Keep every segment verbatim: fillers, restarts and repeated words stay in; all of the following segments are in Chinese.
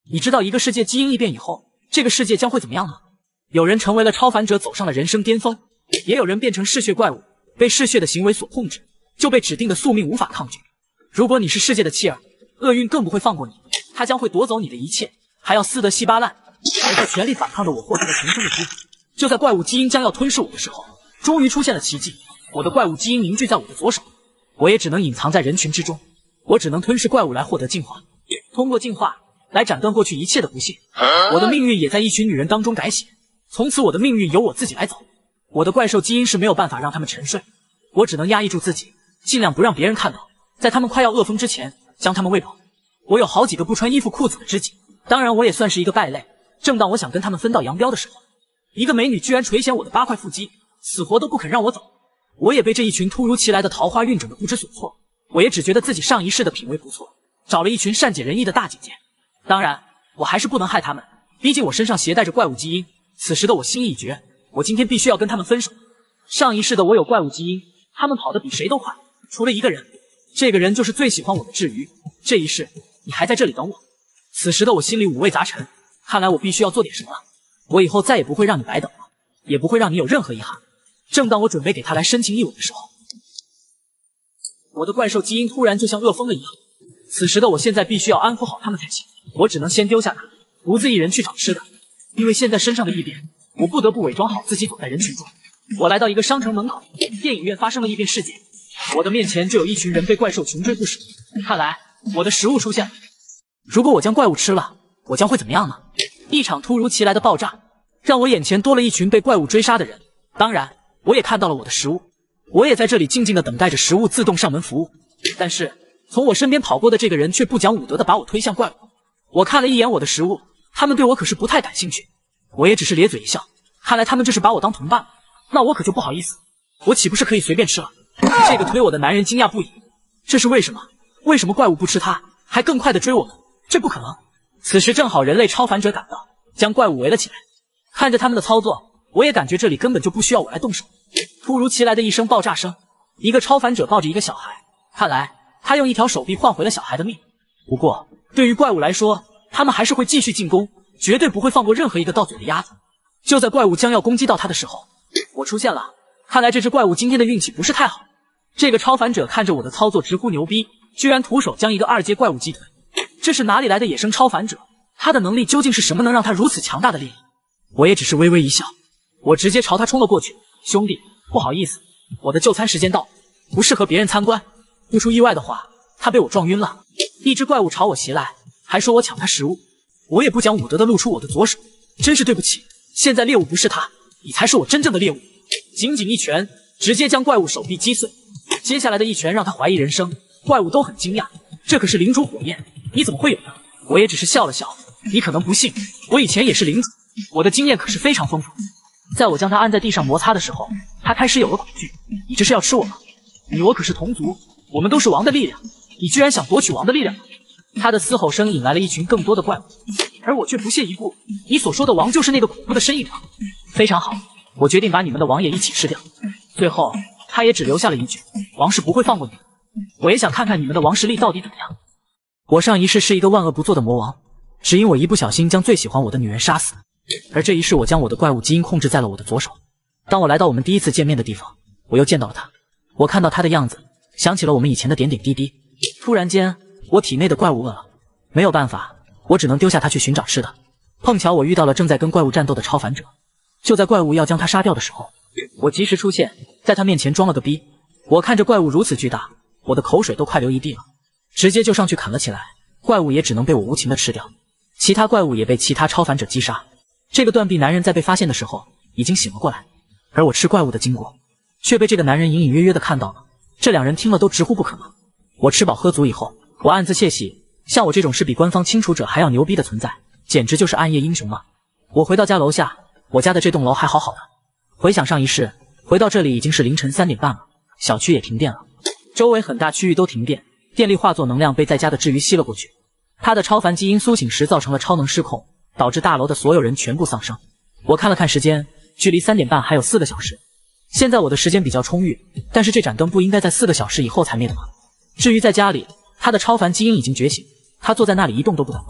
你知道一个世界基因异变以后，这个世界将会怎么样吗？有人成为了超凡者，走上了人生巅峰，也有人变成嗜血怪物，被嗜血的行为所控制，就被指定的宿命无法抗拒。如果你是世界的妻儿，厄运更不会放过你，他将会夺走你的一切，还要撕得稀巴烂，而在全力反抗着我获得了重生的机会。就在怪物基因将要吞噬我的时候，终于出现了奇迹，我的怪物基因凝聚在我的左手，我也只能隐藏在人群之中，我只能吞噬怪物来获得进化，通过进化来斩断过去一切的不幸。我的命运也在一群女人当中改写，从此我的命运由我自己来走。我的怪兽基因是没有办法让他们沉睡，我只能压抑住自己，尽量不让别人看到，在他们快要饿疯之前将他们喂饱。我有好几个不穿衣服裤子的知己，当然我也算是一个败类。正当我想跟他们分道扬镳的时候，一个美女居然垂涎我的八块腹肌，死活都不肯让我走。我也被这一群突如其来的桃花运整的不知所措，我也只觉得自己上一世的品味不错，找了一群善解人意的大姐姐。当然我还是不能害他们，毕竟我身上携带着怪物基因。此时的我心意已决，我今天必须要跟他们分手。上一世的我有怪物基因，他们跑得比谁都快，除了一个人，这个人就是最喜欢我的治愈。这一世你还在这里等我。此时的我心里五味杂陈，看来我必须要做点什么了。我以后再也不会让你白等了，也不会让你有任何遗憾。正当我准备给他来深情一吻的时候，我的怪兽基因突然就像饿疯了一样。此时的我现在必须要安抚好他们才行，我只能先丢下他，独自一人去找吃的。因为现在身上的异变，我不得不伪装好自己走在人群中。我来到一个商城门口，电影院发生了异变事件，我的面前就有一群人被怪兽穷追不舍。看来我的食物出现了，如果我将怪物吃了，我将会怎么样呢？一场突如其来的爆炸让我眼前多了一群被怪物追杀的人，当然我也看到了我的食物，我也在这里静静地等待着食物自动上门服务。但是从我身边跑过的这个人却不讲武德地把我推向怪物。我看了一眼我的食物，他们对我可是不太感兴趣，我也只是咧嘴一笑，看来他们这是把我当同伴了，那我可就不好意思，我岂不是可以随便吃了？这个推我的男人惊讶不已，这是为什么？为什么怪物不吃他，还更快地追我们？这不可能。此时正好人类超凡者赶到，将怪物围了起来。看着他们的操作，我也感觉这里根本就不需要我来动手。突如其来的一声爆炸声，一个超凡者抱着一个小孩，看来他用一条手臂换回了小孩的命。不过对于怪物来说，他们还是会继续进攻，绝对不会放过任何一个到嘴的鸭子。就在怪物将要攻击到他的时候，我出现了。看来这只怪物今天的运气不是太好。这个超凡者看着我的操作直呼牛逼，居然徒手将一个二阶怪物击退。这是哪里来的野生超凡者？他的能力究竟是什么，能让他如此强大的力量？我也只是微微一笑，我直接朝他冲了过去。兄弟，不好意思，我的就餐时间到，不适合别人参观。不出意外的话，他被我撞晕了。一只怪物朝我袭来，还说我抢他食物，我也不讲武德的露出我的左手，真是对不起。现在猎物不是他，你才是我真正的猎物。紧紧一拳，直接将怪物手臂击碎。接下来的一拳让他怀疑人生，怪物都很惊讶，这可是领主火焰，你怎么会有呢？我也只是笑了笑，你可能不信，我以前也是领主，我的经验可是非常丰富。在我将他按在地上摩擦的时候，他开始有了恐惧。你这是要吃我吗？你我可是同族，我们都是王的力量，你居然想夺取王的力量吗？他的嘶吼声引来了一群更多的怪物，而我却不屑一顾。你所说的王就是那个恐怖的身影吗？非常好，我决定把你们的王也一起吃掉。最后他也只留下了一句，王是不会放过你的。我也想看看你们的王实力到底怎么样。我上一世是一个万恶不作的魔王，只因我一不小心将最喜欢我的女人杀死，而这一世我将我的怪物基因控制在了我的左手。当我来到我们第一次见面的地方，我又见到了他。我看到他的样子，想起了我们以前的点点滴滴。突然间我体内的怪物饿了，没有办法，我只能丢下他去寻找吃的。碰巧我遇到了正在跟怪物战斗的超凡者，就在怪物要将他杀掉的时候，我及时出现，在他面前装了个逼。我看着怪物如此巨大，我的口水都快流一地了，直接就上去砍了起来。怪物也只能被我无情的吃掉，其他怪物也被其他超凡者击杀。这个断臂男人在被发现的时候已经醒了过来，而我吃怪物的经过却被这个男人隐隐约约的看到了。这两人听了都直呼不可能。我吃饱喝足以后，我暗自窃喜，像我这种是比官方清除者还要牛逼的存在，简直就是暗夜英雄嘛。我回到家楼下，我家的这栋楼还好好的。回想上一世，回到这里已经是凌晨三点半了，小区也停电了，周围很大区域都停电，电力化作能量被在家的治愈吸了过去。他的超凡基因苏醒时造成了超能失控，导致大楼的所有人全部丧生。我看了看时间，距离三点半还有四个小时。现在我的时间比较充裕，但是这盏灯不应该在四个小时以后才灭的吗？至于在家里，他的超凡基因已经觉醒，他坐在那里一动都不敢动。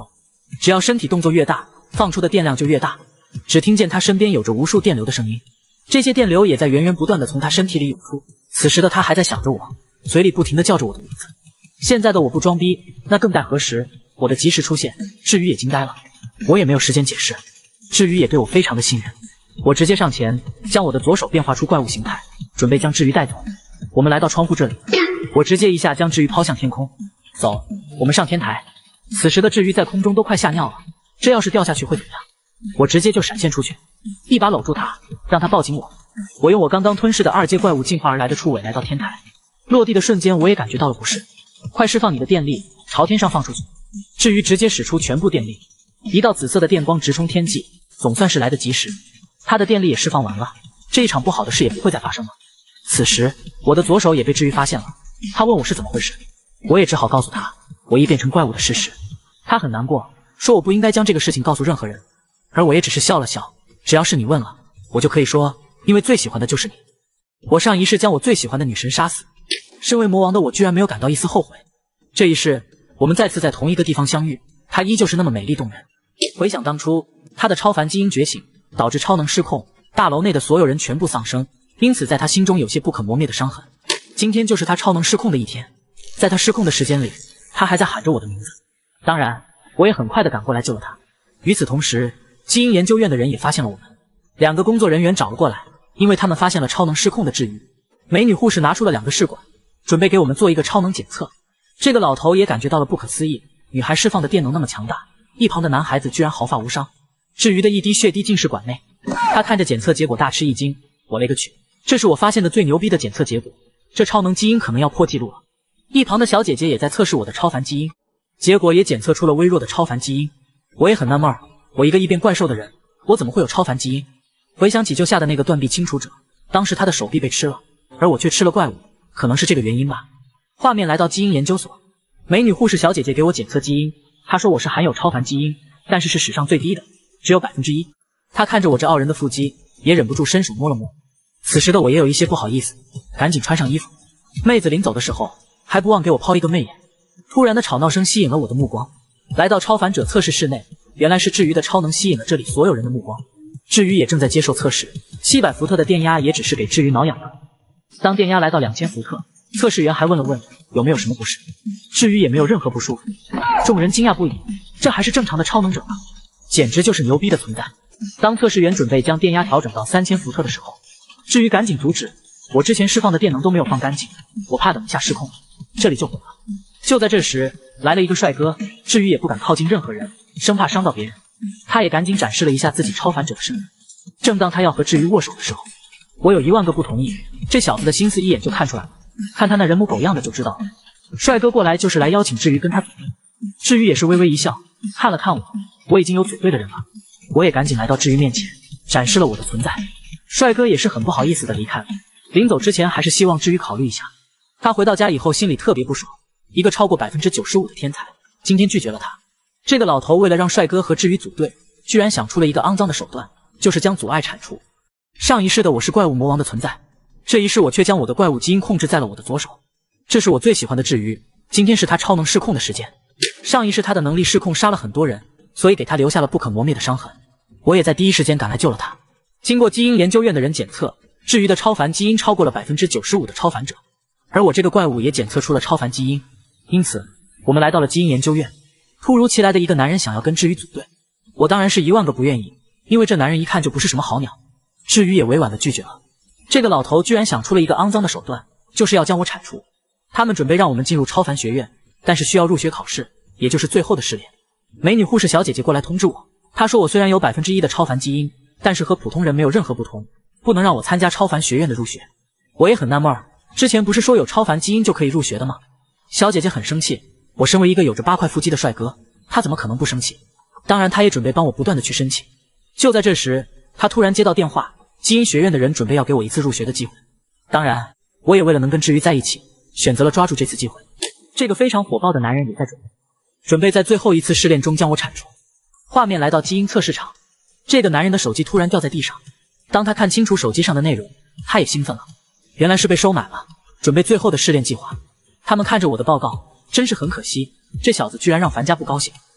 只要身体动作越大，放出的电量就越大。只听见他身边有着无数电流的声音，这些电流也在源源不断的从他身体里涌出。此时的他还在想着我，嘴里不停的叫着我的名字。现在的我不装逼，那更待何时？我的及时出现，至于也惊呆了，我也没有时间解释。至于也对我非常的信任，我直接上前，将我的左手变化出怪物形态，准备将至于带走。我们来到窗户这里，我直接一下将至于抛向天空。走，我们上天台。此时的至于在空中都快吓尿了，这要是掉下去会怎么样？我直接就闪现出去，一把搂住他，让他抱紧我。我用我刚刚吞噬的二阶怪物进化而来的触尾来到天台，落地的瞬间我也感觉到了不适。快释放你的电力，朝天上放出去。至于直接使出全部电力，一道紫色的电光直冲天际，总算是来得及时。他的电力也释放完了，这一场不好的事也不会再发生了。此时我的左手也被至于发现了，他问我是怎么回事，我也只好告诉他我已变成怪物的事实。他很难过，说我不应该将这个事情告诉任何人，而我也只是笑了笑，只要是你问了，我就可以说，因为最喜欢的就是你。我上一世将我最喜欢的女神杀死，身为魔王的我居然没有感到一丝后悔。这一世我们再次在同一个地方相遇，她依旧是那么美丽动人。回想当初，她的超凡基因觉醒，导致超能失控，大楼内的所有人全部丧生，因此在她心中有些不可磨灭的伤痕。今天就是她超能失控的一天，在她失控的时间里，她还在喊着我的名字。当然，我也很快的赶过来救了她。与此同时，基因研究院的人也发现了我们，两个工作人员找了过来，因为他们发现了超能失控的治愈。美女护士拿出了两个试管，准备给我们做一个超能检测。这个老头也感觉到了不可思议，女孩释放的电能那么强大，一旁的男孩子居然毫发无伤。至于的一滴血滴进试管内，他看着检测结果大吃一惊，我勒个去，这是我发现的最牛逼的检测结果，这超能基因可能要破纪录了。一旁的小姐姐也在测试我的超凡基因，结果也检测出了微弱的超凡基因。我也很纳闷，我一个异变怪兽的人，我怎么会有超凡基因？回想起救下的那个断臂清除者，当时他的手臂被吃了，而我却吃了怪物，可能是这个原因吧。画面来到基因研究所，美女护士小姐姐给我检测基因，她说我是含有超凡基因，但是是史上最低的，只有百分之一。她看着我这傲人的腹肌，也忍不住伸手摸了摸。此时的我也有一些不好意思，赶紧穿上衣服。妹子临走的时候还不忘给我抛一个媚眼。突然的吵闹声吸引了我的目光，来到超凡者测试室内，原来是至于的超能吸引了这里所有人的目光。至于也正在接受测试，七百伏特的电压也只是给至于挠痒的。当电压来到两千伏特，测试员还问了问有没有什么不适，至于也没有任何不舒服。众人惊讶不已，这还是正常的超能者吗？简直就是牛逼的存在。当测试员准备将电压调整到三千伏特的时候，至于赶紧阻止，我之前释放的电能都没有放干净，我怕等一下失控了，这里就毁了。就在这时，来了一个帅哥，至于也不敢靠近任何人，生怕伤到别人。他也赶紧展示了一下自己超凡者的身份。正当他要和至于握手的时候，我有一万个不同意，这小子的心思一眼就看出来了，看他那人模狗样的就知道了。帅哥过来就是来邀请至于跟他组队，至于也是微微一笑，看了看我，我已经有组队的人了。我也赶紧来到至于面前，展示了我的存在。帅哥也是很不好意思的离开了，临走之前还是希望至于考虑一下。他回到家以后心里特别不爽，一个超过 百分之九十五 的天才，今天拒绝了他。这个老头为了让帅哥和至于组队，居然想出了一个肮脏的手段，就是将阻碍铲除。上一世的我是怪物魔王的存在，这一世我却将我的怪物基因控制在了我的左手。这是我最喜欢的至于，今天是他超能失控的时间。上一世他的能力失控杀了很多人，所以给他留下了不可磨灭的伤痕。我也在第一时间赶来救了他。经过基因研究院的人检测，至于的超凡基因超过了 百分之九十五 的超凡者，而我这个怪物也检测出了超凡基因。因此我们来到了基因研究院。突如其来的一个男人想要跟至于组队，我当然是一万个不愿意，因为这男人一看就不是什么好鸟。至于也委婉的拒绝了。这个老头居然想出了一个肮脏的手段，就是要将我铲除。他们准备让我们进入超凡学院，但是需要入学考试，也就是最后的试炼。美女护士小姐姐过来通知我，她说我虽然有 百分之一 的超凡基因，但是和普通人没有任何不同，不能让我参加超凡学院的入学。我也很纳闷，之前不是说有超凡基因就可以入学的吗？小姐姐很生气，我身为一个有着八块腹肌的帅哥，她怎么可能不生气？当然她也准备帮我不断的去申请。就在这时，她突然接到电话，基因学院的人准备要给我一次入学的机会。当然我也为了能跟至于在一起，选择了抓住这次机会。这个非常火爆的男人也在准备准备在最后一次试炼中将我铲除。画面来到基因测试场，这个男人的手机突然掉在地上，当他看清楚手机上的内容，他也兴奋了，原来是被收买了，准备最后的试炼计划。他们看着我的报告，真是很可惜，这小子居然让樊家不高兴，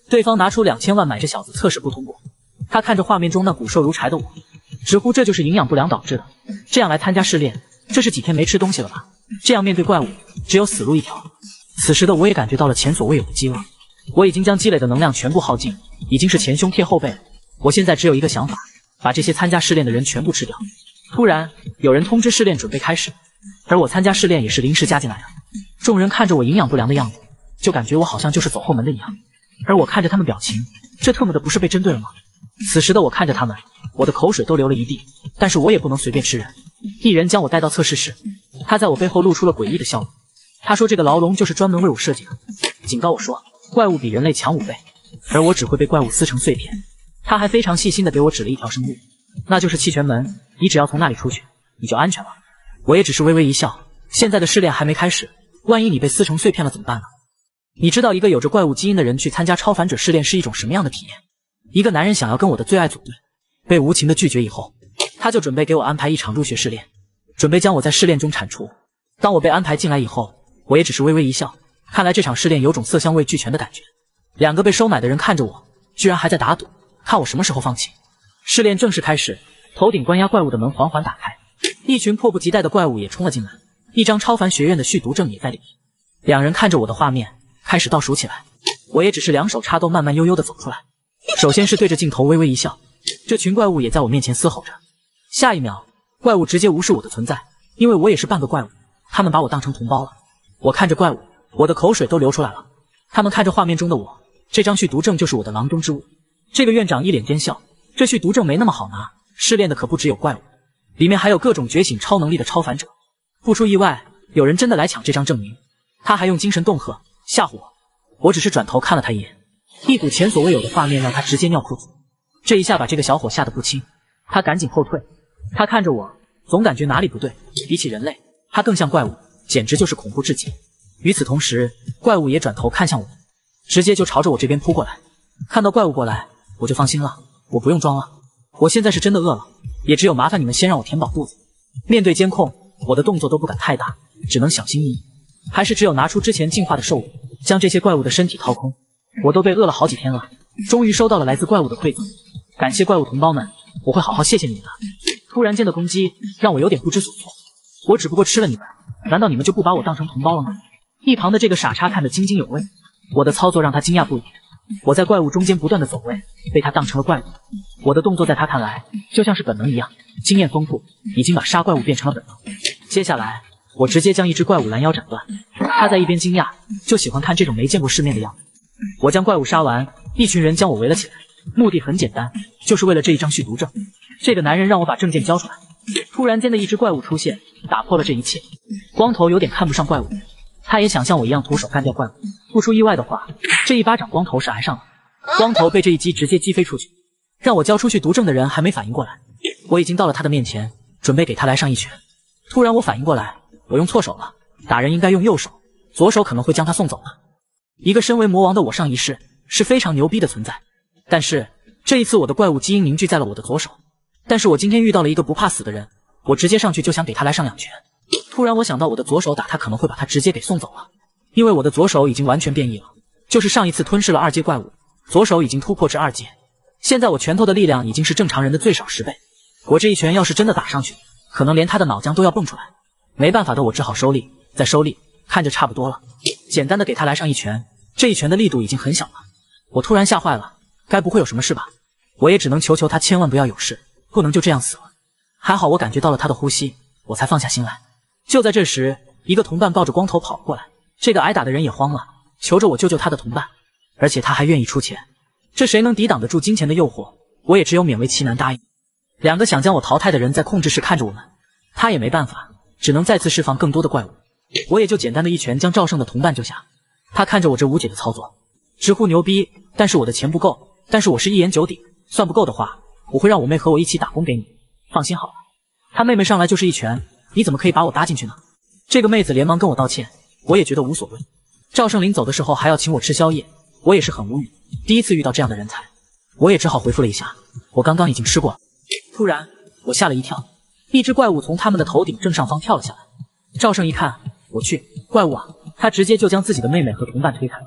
对方拿出两千万买这小子测试不通过。他看着画面中那骨瘦如柴的我，直呼这就是营养不良导致的。这样来参加试炼，这是几天没吃东西了吧？这样面对怪物，只有死路一条。此时的我也感觉到了前所未有的饥饿，我已经将积累的能量全部耗尽，已经是前胸贴后背了。我现在只有一个想法，把这些参加试炼的人全部吃掉。突然，有人通知试炼准备开始，而我参加试炼也是临时加进来的。众人看着我营养不良的样子，就感觉我好像就是走后门的一样。而我看着他们表情，这特么的不是被针对了吗？此时的我看着他们，我的口水都流了一地，但是我也不能随便吃人。一人将我带到测试室，他在我背后露出了诡异的笑容。他说这个牢笼就是专门为我设计的，警告我说怪物比人类强五倍，而我只会被怪物撕成碎片。他还非常细心地给我指了一条生路，那就是气泉门，你只要从那里出去，你就安全了。我也只是微微一笑，现在的试炼还没开始，万一你被撕成碎片了怎么办呢？你知道一个有着怪物基因的人去参加超凡者试炼是一种什么样的体验？一个男人想要跟我的最爱组队，被无情的拒绝以后，他就准备给我安排一场入学试炼，准备将我在试炼中铲除。当我被安排进来以后，我也只是微微一笑，看来这场试炼有种色香味俱全的感觉。两个被收买的人看着我，居然还在打赌，看我什么时候放弃。试炼正式开始，头顶关押怪物的门缓缓打开，一群迫不及待的怪物也冲了进来，一张超凡学院的续读证也在里面。两人看着我的画面，开始倒数起来，我也只是两手插兜，慢慢悠悠地走出来。首先是对着镜头微微一笑，这群怪物也在我面前嘶吼着。下一秒，怪物直接无视我的存在，因为我也是半个怪物，他们把我当成同胞了。我看着怪物，我的口水都流出来了。他们看着画面中的我，这张续读证就是我的囊中之物。这个院长一脸奸笑，这续读证没那么好拿，试炼的可不只有怪物，里面还有各种觉醒超能力的超凡者。不出意外，有人真的来抢这张证明，他还用精神恫吓吓唬我。我只是转头看了他一眼，一股前所未有的画面让他直接尿裤子。这一下把这个小伙吓得不轻，他赶紧后退。他看着我，总感觉哪里不对，比起人类，他更像怪物，简直就是恐怖至极。与此同时，怪物也转头看向我，直接就朝着我这边扑过来。看到怪物过来，我就放心了，我不用装了，我现在是真的饿了，也只有麻烦你们先让我填饱肚子。面对监控，我的动作都不敢太大，只能小心翼翼，还是只有拿出之前进化的兽物，将这些怪物的身体掏空。我都被饿了好几天了，终于收到了来自怪物的馈赠，感谢怪物同胞们，我会好好谢谢你们的。突然间的攻击让我有点不知所措，我只不过吃了你们，难道你们就不把我当成同胞了吗？一旁的这个傻叉看得津津有味，我的操作让他惊讶不已。我在怪物中间不断的走位，被他当成了怪物。我的动作在他看来就像是本能一样，经验丰富，已经把杀怪物变成了本能。接下来我直接将一只怪物拦腰斩断，他在一边惊讶，就喜欢看这种没见过世面的样子。我将怪物杀完，一群人将我围了起来，目的很简单，就是为了这一张续读证。这个男人让我把证件交出来。突然间的一只怪物出现，打破了这一切。光头有点看不上怪物，他也想像我一样徒手干掉怪物。不出意外的话，这一巴掌光头是挨上了。光头被这一击直接击飞出去。让我交出去读证的人还没反应过来，我已经到了他的面前，准备给他来上一拳。突然我反应过来，我用错手了，打人应该用右手，左手可能会将他送走了。一个身为魔王的我上一世是非常牛逼的存在，但是这一次我的怪物基因凝聚在了我的左手。但是我今天遇到了一个不怕死的人，我直接上去就想给他来上两拳。突然我想到我的左手打他可能会把他直接给送走了，因为我的左手已经完全变异了，就是上一次吞噬了二阶怪物，左手已经突破至二阶。现在我拳头的力量已经是正常人的最少十倍，我这一拳要是真的打上去，可能连他的脑浆都要蹦出来。没办法的，我只好收力，再收力，看着差不多了，简单的给他来上一拳。这一拳的力度已经很小了，我突然吓坏了，该不会有什么事吧？我也只能求求他千万不要有事，不能就这样死了。还好我感觉到了他的呼吸，我才放下心来。就在这时，一个同伴抱着光头跑了过来，这个挨打的人也慌了，求着我救救他的同伴，而且他还愿意出钱。这谁能抵挡得住金钱的诱惑？我也只有勉为其难答应。两个想将我淘汰的人在控制室看着我们，他也没办法，只能再次释放更多的怪物。我也就简单的一拳将赵胜的同伴救下。他看着我这无解的操作，直呼牛逼，但是我的钱不够，但是我是一言九鼎，算不够的话，我会让我妹和我一起打工给你，放心好了。他妹妹上来就是一拳，你怎么可以把我搭进去呢？这个妹子连忙跟我道歉，我也觉得无所谓。赵胜临走的时候还要请我吃宵夜，我也是很无语，第一次遇到这样的人才，我也只好回复了一下，我刚刚已经吃过了。突然我吓了一跳，一只怪物从他们的头顶正上方跳了下来。赵胜一看，我去，怪物啊！他直接就将自己的妹妹和同伴推开了。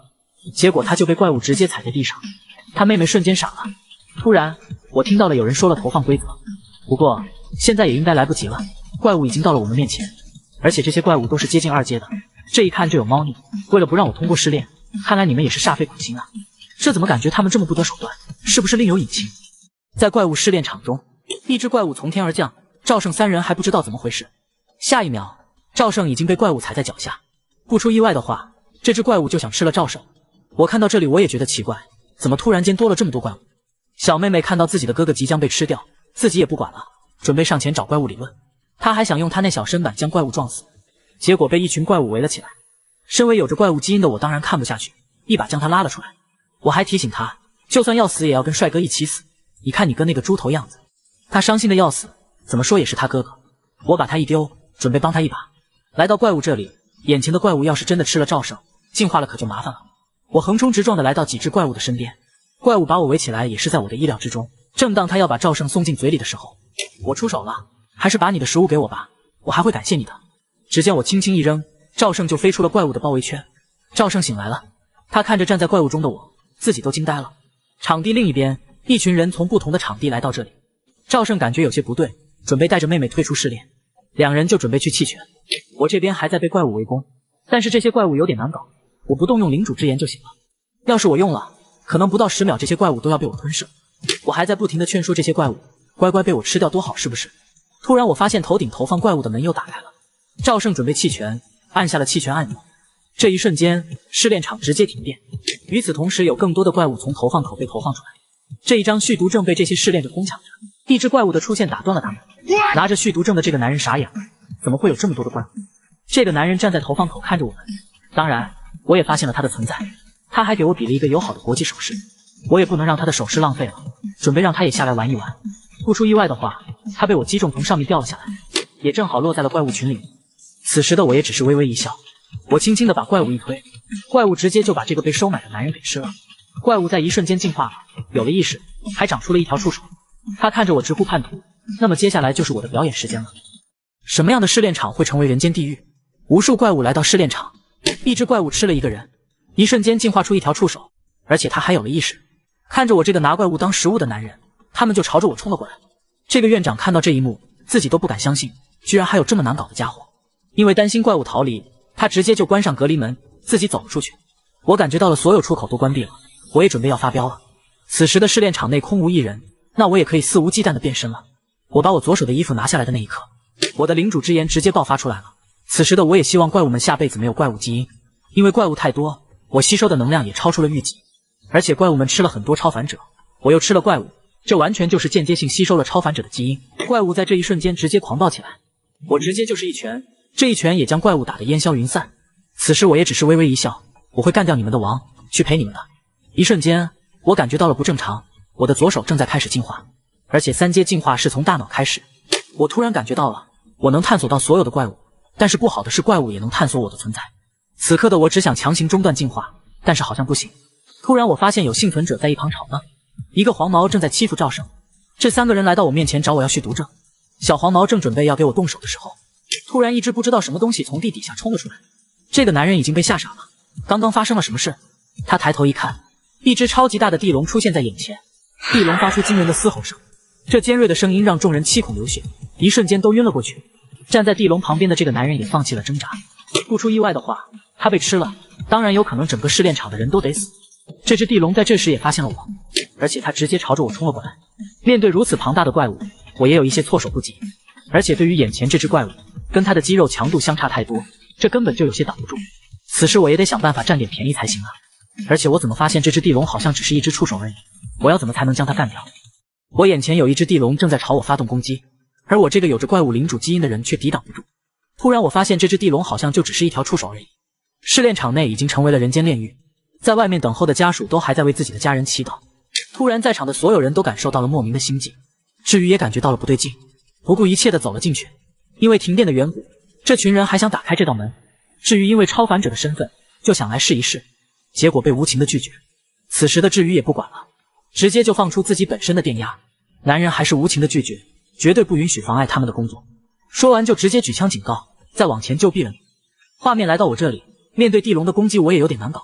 结果他就被怪物直接踩在地上。他妹妹瞬间傻了。突然，我听到了有人说了投放规则，不过现在也应该来不及了，怪物已经到了我们面前，而且这些怪物都是接近二阶的，这一看就有猫腻。为了不让我通过试炼，看来你们也是煞费苦心啊。这怎么感觉他们这么不择手段？是不是另有隐情？在怪物试炼场中，一只怪物从天而降，赵胜三人还不知道怎么回事。下一秒，赵胜已经被怪物踩在脚下。不出意外的话，这只怪物就想吃了赵胜。我看到这里我也觉得奇怪，怎么突然间多了这么多怪物？小妹妹看到自己的哥哥即将被吃掉，自己也不管了，准备上前找怪物理论。她还想用她那小身板将怪物撞死，结果被一群怪物围了起来。身为有着怪物基因的我当然看不下去，一把将他拉了出来。我还提醒他，就算要死也要跟帅哥一起死，你看你哥那个猪头样子。他伤心的要死，怎么说也是他哥哥。我把他一丢，准备帮他一把。来到怪物这里，眼前的怪物要是真的吃了赵胜，进化了可就麻烦了。我横冲直撞的来到几只怪物的身边，怪物把我围起来也是在我的意料之中。正当他要把赵胜送进嘴里的时候，我出手了，还是把你的食物给我吧，我还会感谢你的。只见我轻轻一扔，赵胜就飞出了怪物的包围圈。赵胜醒来了，他看着站在怪物中的我，自己都惊呆了。场地另一边，一群人从不同的场地来到这里。赵胜感觉有些不对，准备带着妹妹退出试炼，两人就准备去弃权。我这边还在被怪物围攻，但是这些怪物有点难搞，我不动用领主之炎就行了。要是我用了，可能不到十秒这些怪物都要被我吞噬。我还在不停的劝说这些怪物，乖乖被我吃掉多好，是不是？突然我发现头顶投放怪物的门又打开了，赵胜准备弃权，按下了弃权按钮。这一瞬间，试炼场直接停电。与此同时，有更多的怪物从投放口被投放出来。这一张续毒证被这些试炼者疯抢着，一只怪物的出现打断了他们。拿着续毒证的这个男人傻眼了，怎么会有这么多的怪物？这个男人站在投放口看着我们，当然我也发现了他的存在。他还给我比了一个友好的国际手势，我也不能让他的手势浪费了，准备让他也下来玩一玩。不出意外的话，他被我击中从上面掉了下来，也正好落在了怪物群里。此时的我也只是微微一笑，我轻轻的把怪物一推，怪物直接就把这个被收买的男人给吃了。怪物在一瞬间进化了，有了意识，还长出了一条触手。他看着我直呼叛徒，那么接下来就是我的表演时间了。什么样的试炼场会成为人间地狱？无数怪物来到试炼场，一只怪物吃了一个人，一瞬间进化出一条触手，而且他还有了意识。看着我这个拿怪物当食物的男人，他们就朝着我冲了过来。这个院长看到这一幕，自己都不敢相信，居然还有这么难搞的家伙。因为担心怪物逃离，他直接就关上隔离门，自己走了出去。我感觉到了所有出口都关闭了，我也准备要发飙了。此时的试炼场内空无一人，那我也可以肆无忌惮的变身了。我把我左手的衣服拿下来的那一刻，我的领主之炎直接爆发出来了。此时的我也希望怪物们下辈子没有怪物基因，因为怪物太多，我吸收的能量也超出了预计。而且怪物们吃了很多超凡者，我又吃了怪物，这完全就是间接性吸收了超凡者的基因。怪物在这一瞬间直接狂暴起来，我直接就是一拳，这一拳也将怪物打得烟消云散。此时我也只是微微一笑，我会干掉你们的王，去陪你们的。一瞬间，我感觉到了不正常，我的左手正在开始进化，而且三阶进化是从大脑开始。我突然感觉到了，我能探索到所有的怪物，但是不好的是怪物也能探索我的存在。此刻的我只想强行中断进化，但是好像不行。突然我发现有幸存者在一旁吵闹，一个黄毛正在欺负赵胜。这三个人来到我面前找我要续毒证。小黄毛正准备要给我动手的时候，突然一只不知道什么东西从地底下冲了出来。这个男人已经被吓傻了，刚刚发生了什么事？他抬头一看，一只超级大的地龙出现在眼前，地龙发出惊人的嘶吼声，这尖锐的声音让众人七孔流血，一瞬间都晕了过去。站在地龙旁边的这个男人也放弃了挣扎，不出意外的话，他被吃了，当然有可能整个试炼场的人都得死。这只地龙在这时也发现了我，而且他直接朝着我冲了过来。面对如此庞大的怪物，我也有一些措手不及，而且对于眼前这只怪物，跟他的肌肉强度相差太多，这根本就有些挡不住。此时我也得想办法占点便宜才行啊！而且我怎么发现这只地龙好像只是一只触手而已？我要怎么才能将它干掉？我眼前有一只地龙正在朝我发动攻击，而我这个有着怪物领主基因的人却抵挡不住。突然我发现这只地龙好像就只是一条触手而已。试炼场内已经成为了人间炼狱，在外面等候的家属都还在为自己的家人祈祷。突然在场的所有人都感受到了莫名的心悸，至于也感觉到了不对劲，不顾一切的走了进去。因为停电的缘故，这群人还想打开这道门。至于因为超凡者的身份，就想来试一试，结果被无情的拒绝。此时的至于也不管了，直接就放出自己本身的电压。男人还是无情的拒绝，绝对不允许妨碍他们的工作。说完就直接举枪警告，再往前就毙了你。画面来到我这里，面对地龙的攻击我也有点难搞。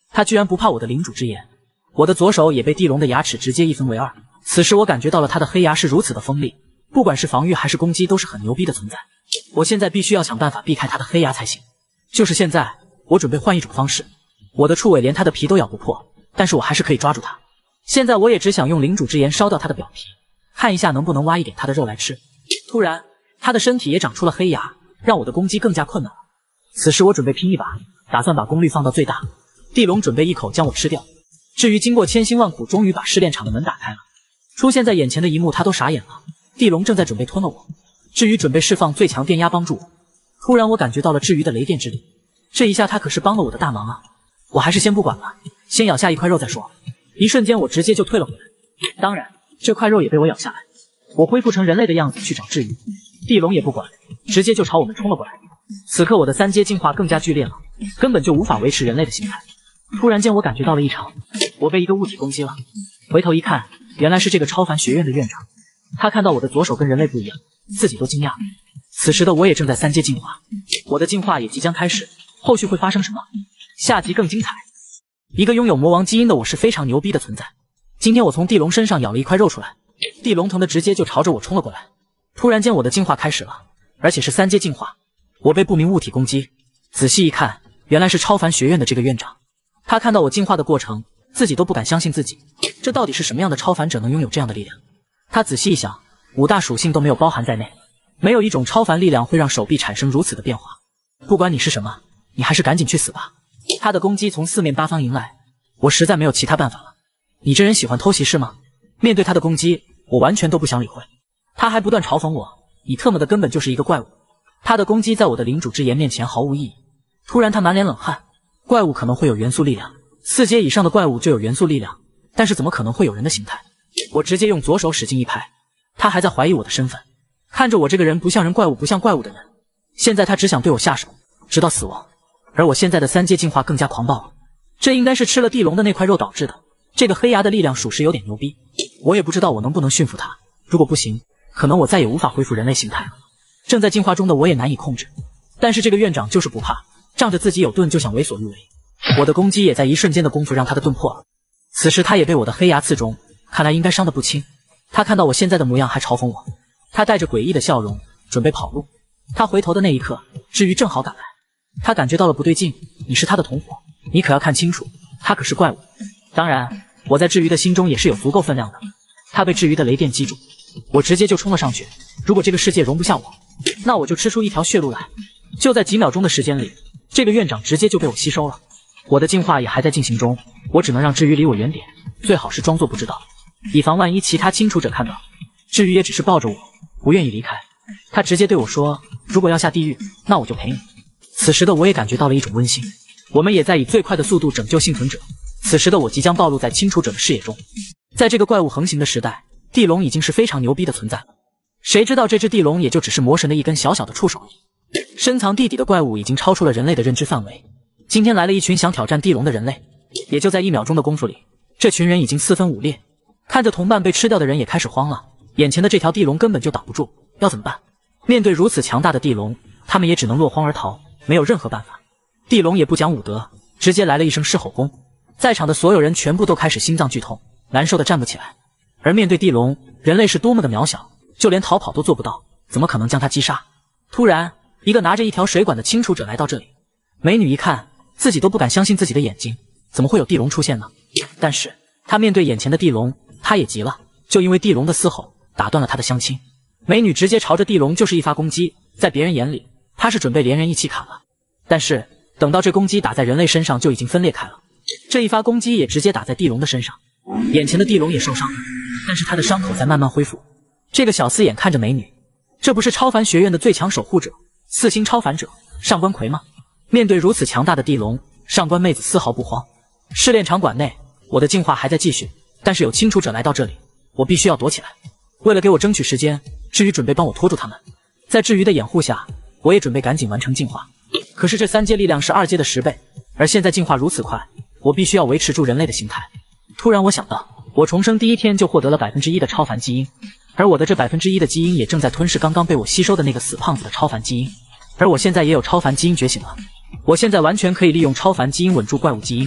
他居然不怕我的领主之言。我的左手也被地龙的牙齿直接一分为二。此时我感觉到了他的黑牙是如此的锋利，不管是防御还是攻击都是很牛逼的存在。我现在必须要想办法避开他的黑牙才行。就是现在，我准备换一种方式。我的触尾连他的皮都咬不破，但是我还是可以抓住他。现在我也只想用领主之炎烧掉他的表皮，看一下能不能挖一点他的肉来吃。突然，他的身体也长出了黑牙，让我的攻击更加困难了。此时我准备拼一把，打算把功率放到最大。地龙准备一口将我吃掉。至于经过千辛万苦，终于把试炼场的门打开了。出现在眼前的一幕，他都傻眼了。地龙正在准备吞了我。至于准备释放最强电压帮助我。突然我感觉到了至于的雷电之力，这一下他可是帮了我的大忙啊！我还是先不管了，先咬下一块肉再说。一瞬间我直接就退了回来，当然这块肉也被我咬下来。我恢复成人类的样子去找治愈，地龙也不管，直接就朝我们冲了过来。此刻我的三阶进化更加剧烈了，根本就无法维持人类的形态。突然间我感觉到了异常，我被一个物体攻击了。回头一看，原来是这个超凡学院的院长。他看到我的左手跟人类不一样，自己都惊讶。此时的我也正在三阶进化，我的进化也即将开始，后续会发生什么？下集更精彩。一个拥有魔王基因的我是非常牛逼的存在。今天我从地龙身上咬了一块肉出来，地龙疼的直接就朝着我冲了过来。突然间我的进化开始了，而且是三阶进化。我被不明物体攻击，仔细一看，原来是超凡学院的这个院长。他看到我进化的过程，自己都不敢相信自己，这到底是什么样的超凡者能拥有这样的力量？他仔细一想，五大属性都没有包含在内，没有一种超凡力量会让手臂产生如此的变化。不管你是什么，你还是赶紧去死吧。他的攻击从四面八方迎来，我实在没有其他办法了。你这人喜欢偷袭是吗？面对他的攻击，我完全都不想理会。他还不断嘲讽我，你特么的根本就是一个怪物。他的攻击在我的领主之炎面前毫无意义。突然他满脸冷汗，怪物可能会有元素力量，四阶以上的怪物就有元素力量，但是怎么可能会有人的形态？我直接用左手使劲一拍，他还在怀疑我的身份，看着我这个人不像人怪物不像怪物的人，现在他只想对我下手，直到死亡。而我现在的三阶进化更加狂暴了，这应该是吃了地龙的那块肉导致的。这个黑牙的力量属实有点牛逼，我也不知道我能不能驯服他，如果不行，可能我再也无法恢复人类形态了。正在进化中的我也难以控制，但是这个院长就是不怕，仗着自己有盾就想为所欲为。我的攻击也在一瞬间的功夫让他的盾破了。此时他也被我的黑牙刺中，看来应该伤得不轻。他看到我现在的模样还嘲讽我，他带着诡异的笑容准备跑路。他回头的那一刻，至于正好赶来，他感觉到了不对劲，你是他的同伙，你可要看清楚，他可是怪物。当然我在治愈的心中也是有足够分量的。他被治愈的雷电击中，我直接就冲了上去。如果这个世界容不下我，那我就吃出一条血路来。就在几秒钟的时间里，这个院长直接就被我吸收了。我的进化也还在进行中，我只能让治愈离我远点，最好是装作不知道，以防万一其他清除者看到。治愈也只是抱着我，不愿意离开。他直接对我说，如果要下地狱，那我就陪你。此时的我也感觉到了一种温馨，我们也在以最快的速度拯救幸存者。此时的我即将暴露在清除者的视野中。在这个怪物横行的时代，地龙已经是非常牛逼的存在了。谁知道这只地龙也就只是魔神的一根小小的触手而已。深藏地底的怪物已经超出了人类的认知范围。今天来了一群想挑战地龙的人类，也就在一秒钟的功夫里，这群人已经四分五裂。看着同伴被吃掉的人也开始慌了，眼前的这条地龙根本就挡不住，要怎么办？面对如此强大的地龙，他们也只能落荒而逃，没有任何办法。地龙也不讲武德，直接来了一声狮吼功，在场的所有人全部都开始心脏剧痛，难受的站不起来。而面对地龙，人类是多么的渺小，就连逃跑都做不到，怎么可能将他击杀？突然，一个拿着一条水管的清除者来到这里。美女一看，自己都不敢相信自己的眼睛，怎么会有地龙出现呢？但是她面对眼前的地龙，她也急了，就因为地龙的嘶吼打断了她的相亲。美女直接朝着地龙就是一发攻击，在别人眼里，她是准备连人一起砍了。但是等到这攻击打在人类身上，就已经分裂开了。这一发攻击也直接打在地龙的身上，眼前的地龙也受伤了，但是他的伤口在慢慢恢复。这个小四眼看着美女，这不是超凡学院的最强守护者，四星超凡者上官葵吗？面对如此强大的地龙，上官妹子丝毫不慌。试炼场馆内，我的进化还在继续，但是有清除者来到这里，我必须要躲起来。为了给我争取时间，至于准备帮我拖住他们。在至于的掩护下，我也准备赶紧完成进化。可是这三阶力量是二阶的十倍，而现在进化如此快，我必须要维持住人类的形态。突然我想到，我重生第一天就获得了百分之一的超凡基因，而我的这百分之一的基因也正在吞噬刚刚被我吸收的那个死胖子的超凡基因。而我现在也有超凡基因觉醒了，我现在完全可以利用超凡基因稳住怪物基因。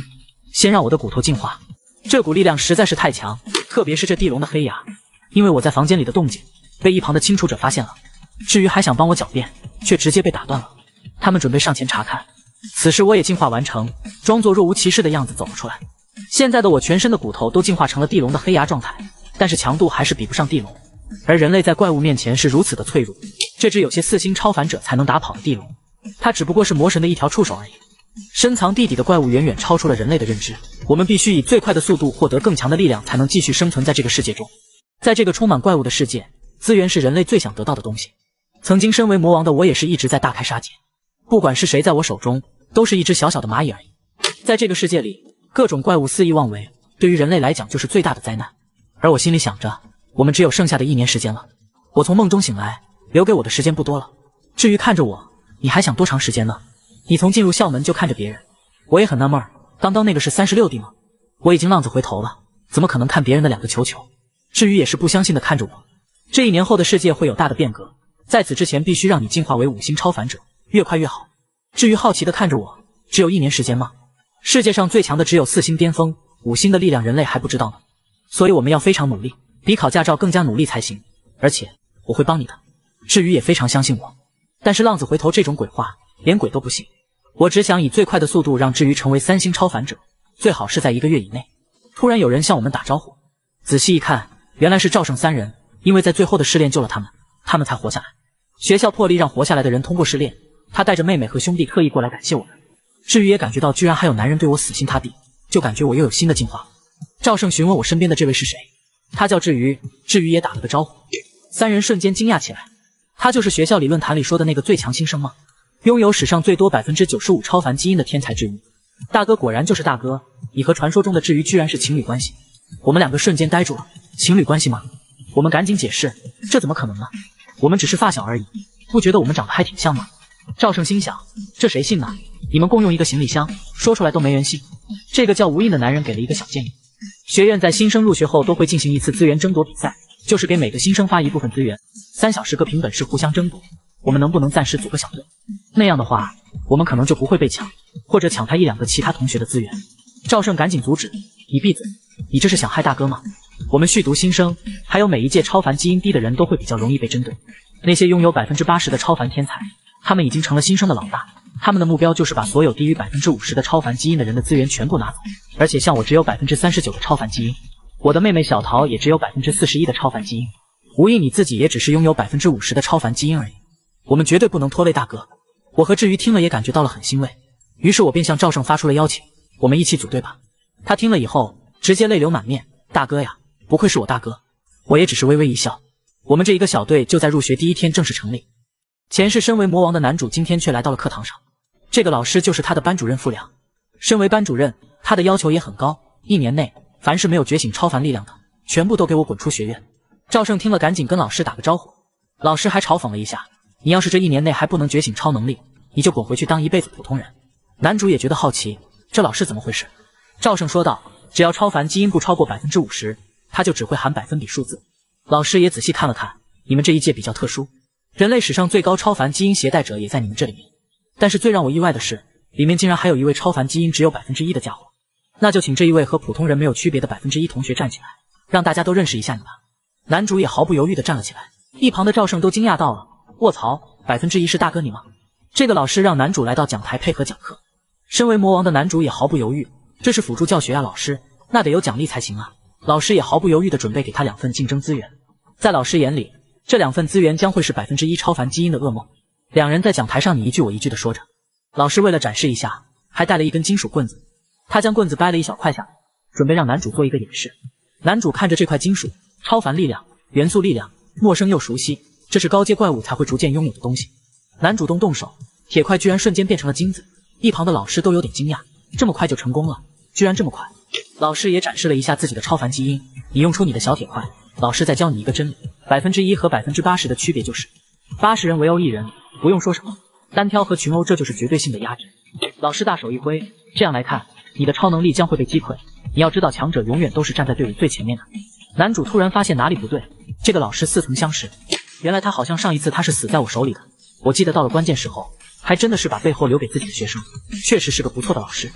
先让我的骨头进化。这股力量实在是太强，特别是这地龙的黑牙。因为我在房间里的动静被一旁的清除者发现了，至于还想帮我狡辩，却直接被打断了。他们准备上前查看。此时我也进化完成，装作若无其事的样子走了出来。现在的我全身的骨头都进化成了地龙的黑牙状态，但是强度还是比不上地龙。而人类在怪物面前是如此的脆弱，这只有些四星超凡者才能打跑的地龙，它只不过是魔神的一条触手而已。深藏地底的怪物远远超出了人类的认知，我们必须以最快的速度获得更强的力量，才能继续生存在这个世界中。在这个充满怪物的世界，资源是人类最想得到的东西。曾经身为魔王的我也是一直在大开杀戒，不管是谁在我手中，都是一只小小的蚂蚁而已。在这个世界里，各种怪物肆意妄为，对于人类来讲就是最大的灾难。而我心里想着，我们只有剩下的一年时间了。我从梦中醒来，留给我的时间不多了。至于看着我，你还想多长时间呢？你从进入校门就看着别人，我也很纳闷儿，刚刚那个是三十六弟吗？我已经浪子回头了，怎么可能看别人的两个球球？至于也是不相信的看着我。这一年后的世界会有大的变革，在此之前必须让你进化为五星超凡者，越快越好。至于好奇的看着我，只有一年时间吗？世界上最强的只有四星巅峰，五星的力量人类还不知道呢。所以我们要非常努力，比考驾照更加努力才行。而且我会帮你的。至于也非常相信我，但是浪子回头这种鬼话，连鬼都不信。我只想以最快的速度让至于成为三星超凡者，最好是在一个月以内。突然有人向我们打招呼，仔细一看，原来是赵胜三人，因为在最后的试炼救了他们，他们才活下来。学校破例让活下来的人通过试炼，他带着妹妹和兄弟特意过来感谢我们。至于也感觉到居然还有男人对我死心塌地，就感觉我又有新的进化。赵胜询问我身边的这位是谁，他叫志瑜，志瑜也打了个招呼。三人瞬间惊讶起来，他就是学校里论坛里说的那个最强新生吗？拥有史上最多 百分之九十五 超凡基因的天才志瑜。大哥果然就是大哥，你和传说中的志瑜居然是情侣关系。我们两个瞬间呆住了，情侣关系吗？我们赶紧解释，这怎么可能呢？我们只是发小而已，不觉得我们长得还挺像吗？赵胜心想，这谁信呢？你们共用一个行李箱，说出来都没人信。这个叫吴印的男人给了一个小建议，学院在新生入学后都会进行一次资源争夺比赛，就是给每个新生发一部分资源，三小时各凭本事互相争夺。我们能不能暂时组个小队？那样的话，我们可能就不会被抢，或者抢他一两个其他同学的资源。赵胜赶紧阻止，你闭嘴，你这是想害大哥吗？我们续读新生，还有每一届超凡基因低的人都会比较容易被针对。那些拥有 百分之八十 的超凡天才，他们已经成了新生的老大，他们的目标就是把所有低于 百分之五十 的超凡基因的人的资源全部拿走。而且像我只有 百分之三十九 的超凡基因，我的妹妹小桃也只有 百分之四十一 的超凡基因，无印你自己也只是拥有 百分之五十 的超凡基因而已。我们绝对不能拖累大哥。我和志瑜听了也感觉到了很欣慰，于是我便向赵胜发出了邀请，我们一起组队吧。他听了以后直接泪流满面，大哥呀，不愧是我大哥。我也只是微微一笑。我们这一个小队就在入学第一天正式成立。前世身为魔王的男主今天却来到了课堂上，这个老师就是他的班主任傅良。身为班主任，他的要求也很高，一年内凡是没有觉醒超凡力量的，全部都给我滚出学院。赵胜听了赶紧跟老师打个招呼，老师还嘲讽了一下，你要是这一年内还不能觉醒超能力，你就滚回去当一辈子普通人。男主也觉得好奇，这老师怎么回事？赵胜说道，只要超凡基因不超过 百分之五十， 他就只会喊百分比数字。老师也仔细看了看，你们这一届比较特殊，人类史上最高超凡基因携带者也在你们这里面。但是最让我意外的是，里面竟然还有一位超凡基因只有 百分之一 的家伙。那就请这一位和普通人没有区别的 百分之一 同学站起来，让大家都认识一下你吧。男主也毫不犹豫地站了起来，一旁的赵胜都惊讶到了，卧槽， 百分之一 是大哥你吗？这个老师让男主来到讲台配合讲课。身为魔王的男主也毫不犹豫，这是辅助教学啊，老师那得有奖励才行啊。老师也毫不犹豫地准备给他两份竞争资源，在老师眼里，这两份资源将会是 百分之一 超凡基因的噩梦。两人在讲台上你一句我一句地说着。老师为了展示一下，还带了一根金属棍子，他将棍子掰了一小块下来，准备让男主做一个演示。男主看着这块金属，超凡力量、元素力量，陌生又熟悉，这是高阶怪物才会逐渐拥有的东西。男主动动手，铁块居然瞬间变成了金子，一旁的老师都有点惊讶，这么快就成功了，居然这么快。老师也展示了一下自己的超凡基因，你用出你的小铁块，老师再教你一个真理， 百分之一 和 百分之八十 的区别就是八十人围殴一人，不用说什么，单挑和群殴这就是绝对性的压制。老师大手一挥，这样来看，你的超能力将会被击溃，你要知道强者永远都是站在队伍最前面的。男主突然发现哪里不对，这个老师似曾相识，原来他好像上一次他是死在我手里的，我记得到了关键时候还真的是把背后留给自己的学生，确实是个不错的老师。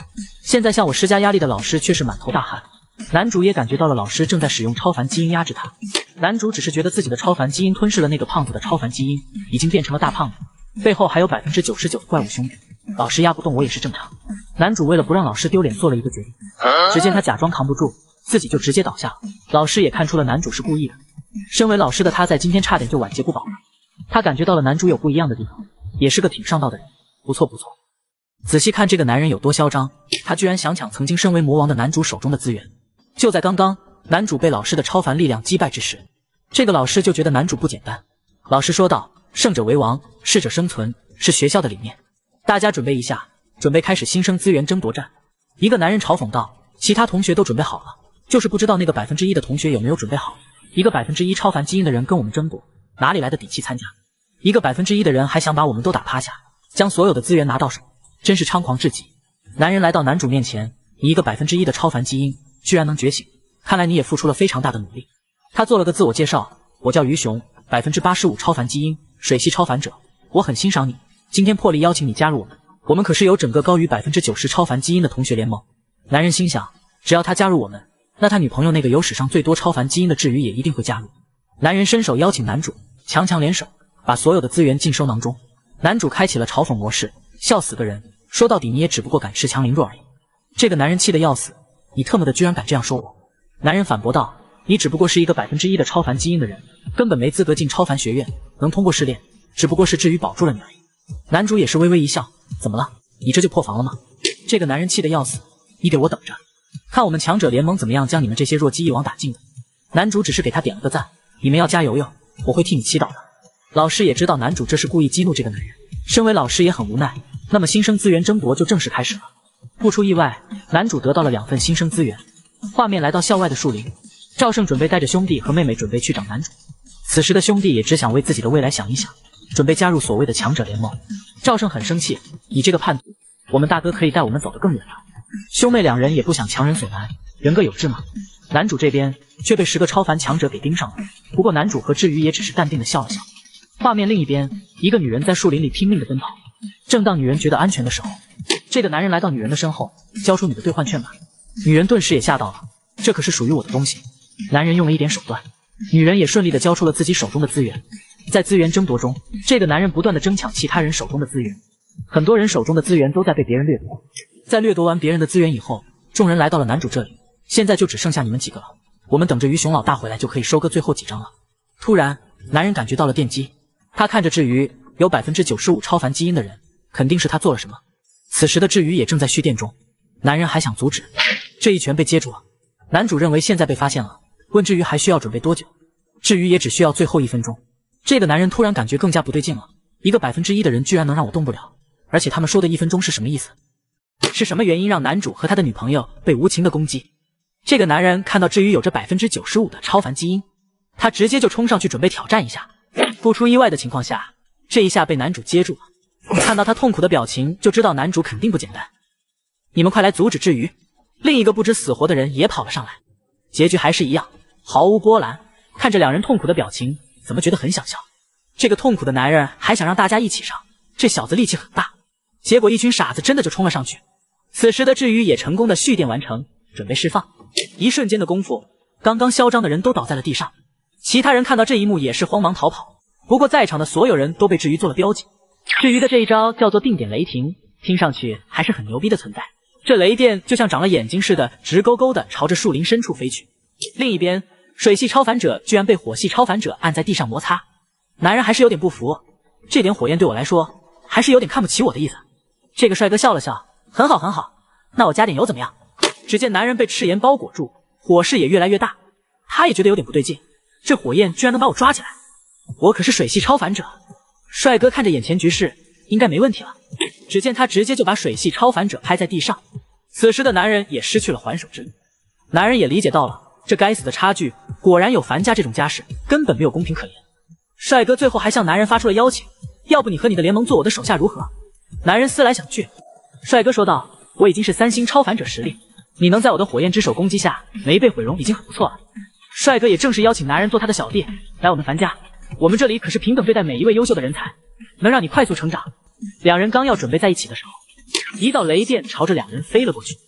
现在向我施加压力的老师却是满头大汗。男主也感觉到了老师正在使用超凡基因压制他。男主只是觉得自己的超凡基因吞噬了那个胖子的超凡基因，已经变成了大胖子，背后还有 百分之九十九 的怪物兄弟。老师压不动我也是正常。男主为了不让老师丢脸做了一个决定，只见他假装扛不住，自己就直接倒下了。老师也看出了男主是故意的，身为老师的他在今天差点就晚节不保了。他感觉到了男主有不一样的地方，也是个挺上道的人，不错不错。仔细看这个男人有多嚣张，他居然想抢曾经身为魔王的男主手中的资源。就在刚刚，男主被老师的超凡力量击败之时，这个老师就觉得男主不简单。老师说道：“胜者为王，适者生存，是学校的理念。大家准备一下，准备开始新生资源争夺战。”一个男人嘲讽道：“其他同学都准备好了，就是不知道那个百分之一的同学有没有准备好。一个百分之一超凡基因的人跟我们争夺，哪里来的底气参加？一个百分之一的人还想把我们都打趴下，将所有的资源拿到手，真是猖狂至极。”男人来到男主面前，以一个百分之一的超凡基因居然能觉醒，看来你也付出了非常大的努力。他做了个自我介绍：“我叫于雄， 百分之八十五 超凡基因，水系超凡者，我很欣赏你，今天破例邀请你加入我们，我们可是有整个高于 百分之九十 超凡基因的同学联盟。”男人心想，只要他加入我们，那他女朋友那个有史上最多超凡基因的智鱼也一定会加入。男人伸手邀请男主，强强联手，把所有的资源尽收囊中。男主开启了嘲讽模式，笑死个人，说到底你也只不过敢恃强凌弱而已。这个男人气得要死，你特么的居然敢这样说我！男人反驳道：“你只不过是一个 百分之一 的超凡基因的人，根本没资格进超凡学院，能通过试炼，只不过是至于保住了你而已。”男主也是微微一笑：“怎么了？你这就破防了吗？”这个男人气得要死：“你给我等着，看我们强者联盟怎么样将你们这些弱鸡一网打尽的。”男主只是给他点了个赞：“你们要加油哟，我会替你祈祷的。”老师也知道男主这是故意激怒这个男人，身为老师也很无奈。那么新生资源争夺就正式开始了。不出意外，男主得到了两份新生资源。画面来到校外的树林，赵胜准备带着兄弟和妹妹准备去找男主。此时的兄弟也只想为自己的未来想一想，准备加入所谓的强者联盟。赵胜很生气：“你这个叛徒，我们大哥可以带我们走得更远了。”兄妹两人也不想强人所难，人各有志嘛。男主这边却被十个超凡强者给盯上了，不过男主和志宇也只是淡定的笑了笑。画面另一边，一个女人在树林里拼命的奔跑。正当女人觉得安全的时候，这个男人来到女人的身后，交出你的兑换券吧。女人顿时也吓到了，这可是属于我的东西。男人用了一点手段，女人也顺利的交出了自己手中的资源。在资源争夺中，这个男人不断的争抢其他人手中的资源，很多人手中的资源都在被别人掠夺。在掠夺完别人的资源以后，众人来到了男主这里，现在就只剩下你们几个了，我们等着于熊老大回来就可以收割最后几张了。突然，男人感觉到了电击，他看着至于有 百分之九十五 超凡基因的人，肯定是他做了什么。此时的至于也正在蓄电中，男人还想阻止，这一拳被接住了。男主认为现在被发现了，问至于还需要准备多久，至于也只需要最后一分钟。这个男人突然感觉更加不对劲了，一个百分之一的人居然能让我动不了，而且他们说的一分钟是什么意思？是什么原因让男主和他的女朋友被无情的攻击？这个男人看到至于有着 百分之九十五 的超凡基因，他直接就冲上去准备挑战一下。不出意外的情况下，这一下被男主接住了。看到他痛苦的表情，就知道男主肯定不简单。你们快来阻止至于！另一个不知死活的人也跑了上来。结局还是一样，毫无波澜。看着两人痛苦的表情，怎么觉得很想笑？这个痛苦的男人还想让大家一起上，这小子力气很大。结果一群傻子真的就冲了上去。此时的至于也成功的蓄电完成，准备释放。一瞬间的功夫，刚刚嚣张的人都倒在了地上。其他人看到这一幕也是慌忙逃跑，不过在场的所有人都被至于做了标记。至于的这一招叫做定点雷霆，听上去还是很牛逼的存在。这雷电就像长了眼睛似的，直勾勾的朝着树林深处飞去。另一边，水系超凡者居然被火系超凡者按在地上摩擦。男人还是有点不服，这点火焰对我来说还是有点看不起我的意思。这个帅哥笑了笑，很好很好，那我加点油怎么样？只见男人被赤炎包裹住，火势也越来越大，他也觉得有点不对劲，这火焰居然能把我抓起来，我可是水系超凡者。帅哥看着眼前局势，应该没问题了。只见他直接就把水系超凡者拍在地上。此时的男人也失去了还手之力。男人也理解到了，这该死的差距，果然有樊家这种家世，根本没有公平可言。帅哥最后还向男人发出了邀请，要不你和你的联盟做我的手下如何？男人思来想去，帅哥说道，我已经是三星超凡者实力，你能在我的火焰之手攻击下没被毁容已经很不错了。帅哥也正式邀请男人做他的小弟，来我们樊家，我们这里可是平等对待每一位优秀的人才，能让你快速成长。两人刚要准备在一起的时候，一道雷电朝着两人飞了过去。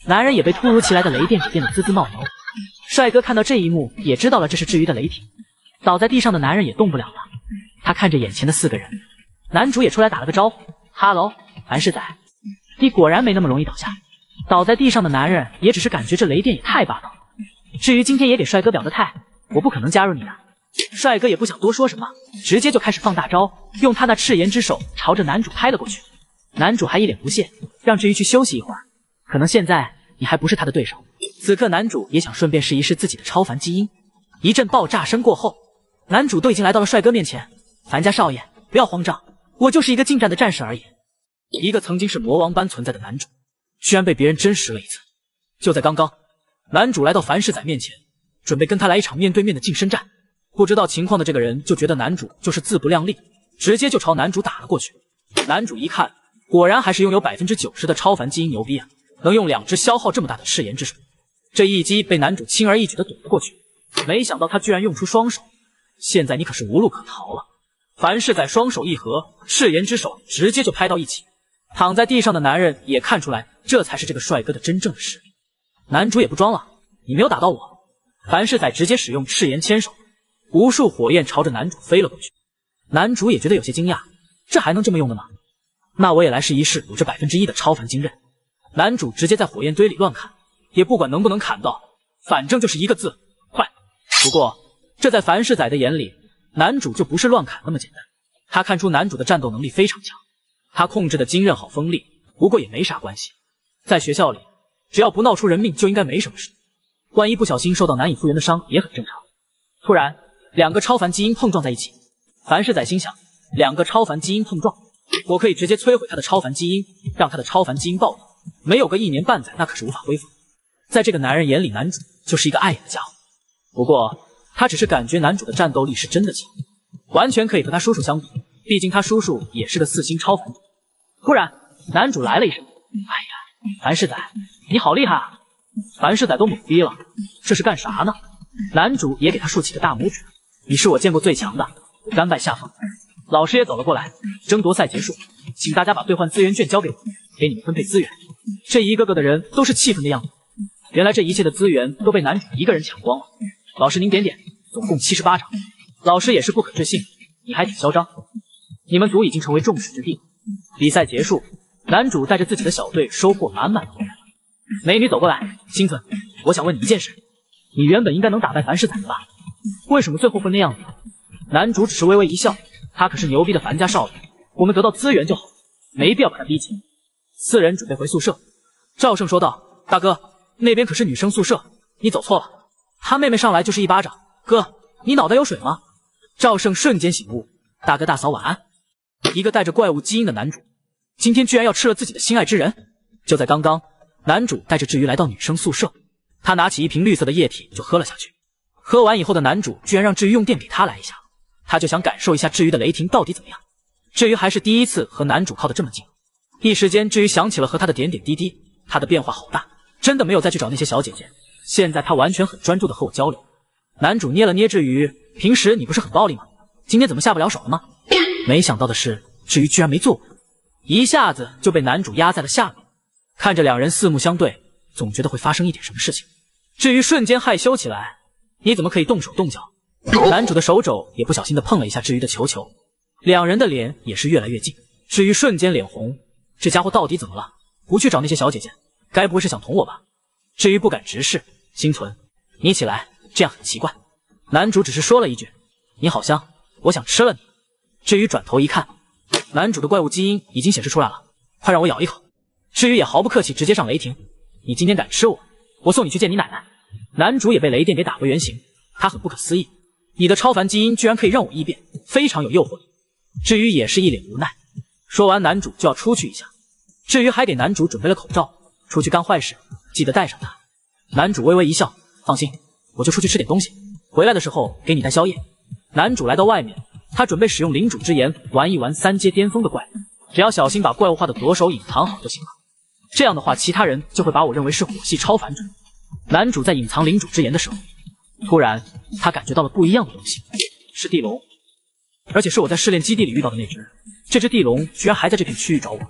男人也被突如其来的雷电给电得滋滋冒油。帅哥看到这一幕，也知道了这是至于的雷霆。倒在地上的男人也动不了了。他看着眼前的四个人，男主也出来打了个招呼：“哈喽，凡世仔，你果然没那么容易倒下。”倒在地上的男人也只是感觉这雷电也太霸道了。至于今天也给帅哥表个态，我不可能加入你的。帅哥也不想多说什么，直接就开始放大招，用他那赤炎之手朝着男主拍了过去。男主还一脸不屑，让至于去休息一会儿，可能现在你还不是他的对手。此刻男主也想顺便试一试自己的超凡基因。一阵爆炸声过后，男主都已经来到了帅哥面前。樊家少爷，不要慌张，我就是一个近战的战士而已。一个曾经是魔王般存在的男主，居然被别人真实了一次。就在刚刚，男主来到樊世仔面前，准备跟他来一场面对面的近身战。不知道情况的这个人就觉得男主就是自不量力，直接就朝男主打了过去。男主一看，果然还是拥有 百分之九十 的超凡基因牛逼啊，能用两只消耗这么大的赤炎之手。这一击被男主轻而易举的躲了过去，没想到他居然用出双手，现在你可是无路可逃了。樊世仔双手一合，赤炎之手直接就拍到一起。躺在地上的男人也看出来，这才是这个帅哥的真正实力。男主也不装了，你没有打到我。樊世仔直接使用赤炎牵手，无数火焰朝着男主飞了过去。男主也觉得有些惊讶，这还能这么用的吗？那我也来试一试有这 百分之一 的超凡经刃。男主直接在火焰堆里乱砍，也不管能不能砍到，反正就是一个字，快。不过这在樊世仔的眼里，男主就不是乱砍那么简单。他看出男主的战斗能力非常强，他控制的金刃好锋利，不过也没啥关系。在学校里，只要不闹出人命就应该没什么事，万一不小心受到难以复原的伤也很正常。突然两个超凡基因碰撞在一起，樊世仔心想，两个超凡基因碰撞，我可以直接摧毁他的超凡基因，让他的超凡基因暴走，没有个一年半载那可是无法恢复。在这个男人眼里，男主就是一个碍眼的家伙。不过他只是感觉男主的战斗力是真的强，完全可以和他叔叔相比，毕竟他叔叔也是个四星超凡者。突然男主来了一声，哎呀，樊世仔你好厉害啊！樊世仔都懵逼了，这是干啥呢？男主也给他竖起个大拇指，你是我见过最强的，我甘拜下风。老师也走了过来，争夺赛结束，请大家把兑换资源券交给我，给你们分配资源。这一个个的人都是气愤的样子，原来这一切的资源都被男主一个人抢光了。老师您点点，总共七十八张。老师也是不可置信，你还挺嚣张。你们组已经成为众矢之的。比赛结束，男主带着自己的小队收获满满的回来了。美女走过来，星村，我想问你一件事，你原本应该能打败樊世仔的吧？为什么最后会那样子？男主只是微微一笑，他可是牛逼的樊家少爷，我们得到资源就好，没必要把他逼急。四人准备回宿舍，赵胜说道，大哥，那边可是女生宿舍，你走错了。他妹妹上来就是一巴掌，哥，你脑袋有水吗？赵胜瞬间醒悟，大哥大嫂晚安。一个带着怪物基因的男主，今天居然要吃了自己的心爱之人。就在刚刚，男主带着治愈来到女生宿舍，他拿起一瓶绿色的液体就喝了下去。喝完以后的男主居然让治愈用电给他来一下，他就想感受一下治愈的雷霆到底怎么样。治愈还是第一次和男主靠得这么近，一时间治愈想起了和他的点点滴滴，他的变化好大，真的没有再去找那些小姐姐，现在他完全很专注的和我交流。男主捏了捏治愈，平时你不是很暴力吗？今天怎么下不了手了吗？没想到的是，治愈居然没做过，一下子就被男主压在了下面。看着两人四目相对，总觉得会发生一点什么事情。治愈瞬间害羞起来，你怎么可以动手动脚？男主的手肘也不小心的碰了一下治愈的球球，两人的脸也是越来越近。治愈瞬间脸红，这家伙到底怎么了？不去找那些小姐姐，该不会是想捅我吧？治愈不敢直视，星存，你起来，这样很奇怪。男主只是说了一句，你好香，我想吃了你。治愈转头一看，男主的怪物基因已经显示出来了，快让我咬一口。治愈也毫不客气，直接上雷霆，你今天敢吃我，我送你去见你奶奶。男主也被雷电给打回原形，他很不可思议，你的超凡基因居然可以让我异变，非常有诱惑力。治愈也是一脸无奈。说完男主就要出去一下，治愈还给男主准备了口罩，出去干坏事记得带上它。男主微微一笑，放心，我就出去吃点东西，回来的时候给你带宵夜。男主来到外面，他准备使用领主之炎玩一玩三阶巅峰的怪物，只要小心把怪物化的左手隐藏好就行了，这样的话其他人就会把我认为是火系超凡者。男主在隐藏领主之炎的时候，突然他感觉到了不一样的东西，是地龙，而且是我在试炼基地里遇到的那只。这只地龙居然还在这片区域找我，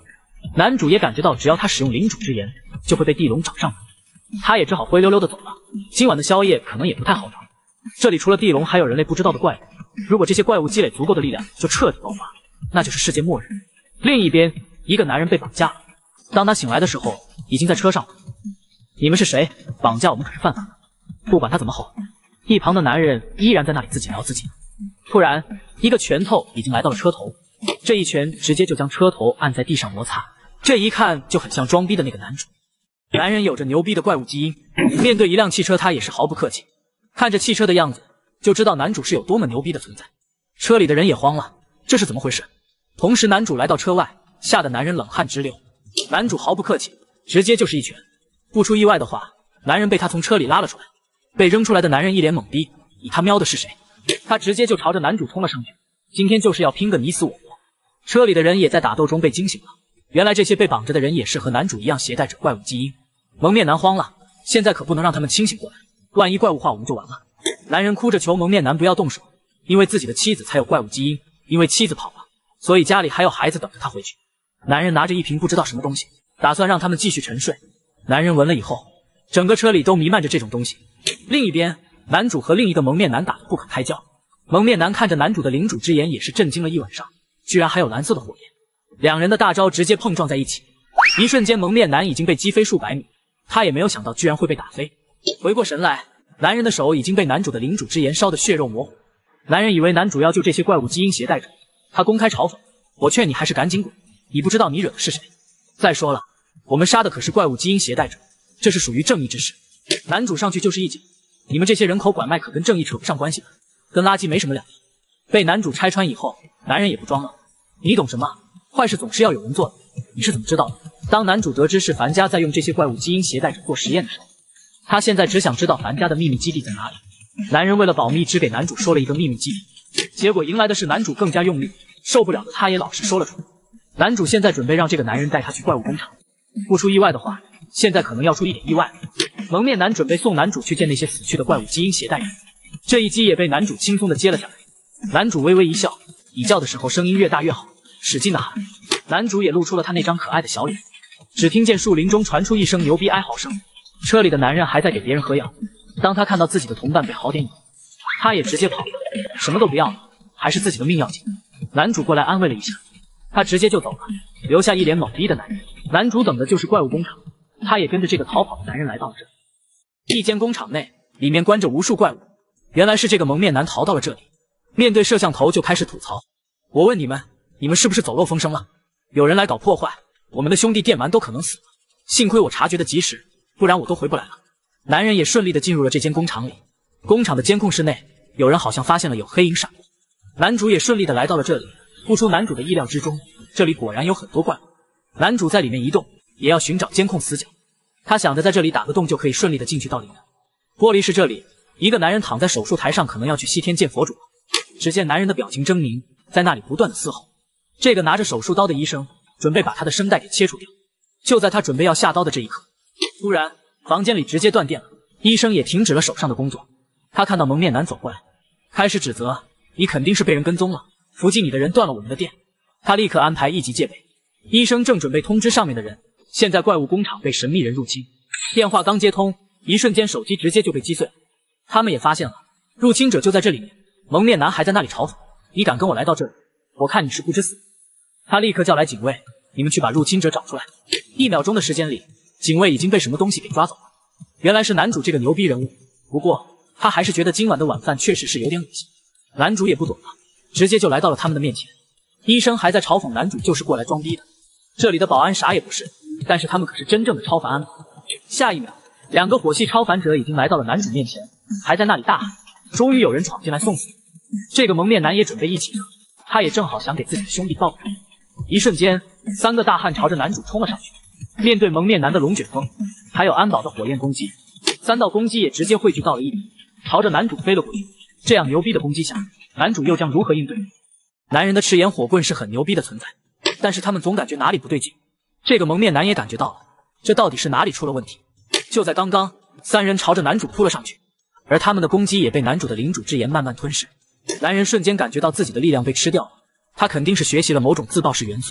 男主也感觉到，只要他使用领主之炎，就会被地龙找上门。他也只好灰溜溜的走了。今晚的宵夜可能也不太好找。这里除了地龙，还有人类不知道的怪物。如果这些怪物积累足够的力量，就彻底爆发，那就是世界末日。另一边，一个男人被绑架了。当他醒来的时候，已经在车上了。你们是谁？绑架我们可是犯法的。不管他怎么吼，一旁的男人依然在那里自己聊自己。突然，一个拳头已经来到了车头，这一拳直接就将车头按在地上摩擦。这一看就很像装逼的那个男主。男人有着牛逼的怪物基因，面对一辆汽车，他也是毫不客气。看着汽车的样子，就知道男主是有多么牛逼的存在。车里的人也慌了，这是怎么回事？同时，男主来到车外，吓得男人冷汗直流。男主毫不客气，直接就是一拳。不出意外的话，男人被他从车里拉了出来。被扔出来的男人一脸懵逼，你他喵的是谁？他直接就朝着男主冲了上去。今天就是要拼个你死我活。车里的人也在打斗中被惊醒了。原来这些被绑着的人也是和男主一样携带着怪物基因。蒙面男慌了，现在可不能让他们清醒过来，万一怪物化我们就完了。男人哭着求蒙面男不要动手，因为自己的妻子才有怪物基因，因为妻子跑了，所以家里还有孩子等着他回去。男人拿着一瓶不知道什么东西，打算让他们继续沉睡。男人闻了以后，整个车里都弥漫着这种东西。另一边，男主和另一个蒙面男打得不可开交。蒙面男看着男主的领主之炎也是震惊了一晚上，居然还有蓝色的火焰。两人的大招直接碰撞在一起，一瞬间蒙面男已经被击飞数百米，他也没有想到居然会被打飞。回过神来，男人的手已经被男主的领主之炎烧得血肉模糊。男人以为男主要救这些怪物基因携带者，他公开嘲讽：我劝你还是赶紧滚，你不知道你惹的是谁。再说了，我们杀的可是怪物基因携带者，这是属于正义之事。男主上去就是一脚，你们这些人口拐卖可跟正义扯不上关系了，跟垃圾没什么两样。被男主拆穿以后，男人也不装了，你懂什么？坏事总是要有人做的，你是怎么知道的？当男主得知是樊家在用这些怪物基因携带者做实验的时候，他现在只想知道樊家的秘密基地在哪里。男人为了保密，只给男主说了一个秘密基地，结果迎来的是男主更加用力，受不了的他也老实说了出来。男主现在准备让这个男人带他去怪物工厂，不出意外的话，现在可能要出一点意外。蒙面男准备送男主去见那些死去的怪物基因携带人，这一击也被男主轻松的接了下来。男主微微一笑，你叫的时候声音越大越好，使劲的喊。男主也露出了他那张可爱的小脸。只听见树林中传出一声牛逼哀嚎声，车里的男人还在给别人喝药。当他看到自己的同伴被好点以后，他也直接跑了，什么都不要了，还是自己的命要紧。男主过来安慰了一下，他直接就走了，留下一脸懵逼的男人。男主等的就是怪物工厂，他也跟着这个逃跑的男人来到了这里。一间工厂内，里面关着无数怪物，原来是这个蒙面男逃到了这里。面对摄像头就开始吐槽：我问你们，你们是不是走漏风声了？有人来搞破坏，我们的兄弟电鳗都可能死了。幸亏我察觉的及时，不然我都回不来了。男人也顺利的进入了这间工厂里。工厂的监控室内，有人好像发现了有黑影闪过。男主也顺利的来到了这里。不出男主的意料之中，这里果然有很多怪物。男主在里面移动，也要寻找监控死角。他想着在这里打个洞就可以顺利的进去到里面。玻璃室这里，一个男人躺在手术台上，可能要去西天见佛主了。只见男人的表情狰狞，在那里不断的嘶吼。这个拿着手术刀的医生准备把他的声带给切除掉。就在他准备要下刀的这一刻，突然房间里直接断电了，医生也停止了手上的工作。他看到蒙面男走过来，开始指责：你肯定是被人跟踪了，伏击你的人断了我们的电。他立刻安排一级戒备。医生正准备通知上面的人，现在怪物工厂被神秘人入侵。电话刚接通，一瞬间手机直接就被击碎了。他们也发现了，入侵者就在这里面。蒙面男还在那里嘲讽：你敢跟我来到这里，我看你是不知死。他立刻叫来警卫，你们去把入侵者找出来。一秒钟的时间里，警卫已经被什么东西给抓走了。原来是男主这个牛逼人物，不过他还是觉得今晚的晚饭确实是有点恶心。男主也不躲了，直接就来到了他们的面前。医生还在嘲讽男主就是过来装逼的，这里的保安啥也不是，但是他们可是真正的超凡安保。下一秒，两个火系超凡者已经来到了男主面前，还在那里大喊：终于有人闯进来送死。这个蒙面男也准备一起的，他也正好想给自己的兄弟报个仇。一瞬间，三个大汉朝着男主冲了上去。面对蒙面男的龙卷风，还有安保的火焰攻击，三道攻击也直接汇聚到了一起，朝着男主飞了过去。这样牛逼的攻击下，男主又将如何应对？男人的赤炎火棍是很牛逼的存在，但是他们总感觉哪里不对劲。这个蒙面男也感觉到了，这到底是哪里出了问题？就在刚刚，三人朝着男主扑了上去，而他们的攻击也被男主的领主之炎慢慢吞噬。男人瞬间感觉到自己的力量被吃掉了，他肯定是学习了某种自爆式元素，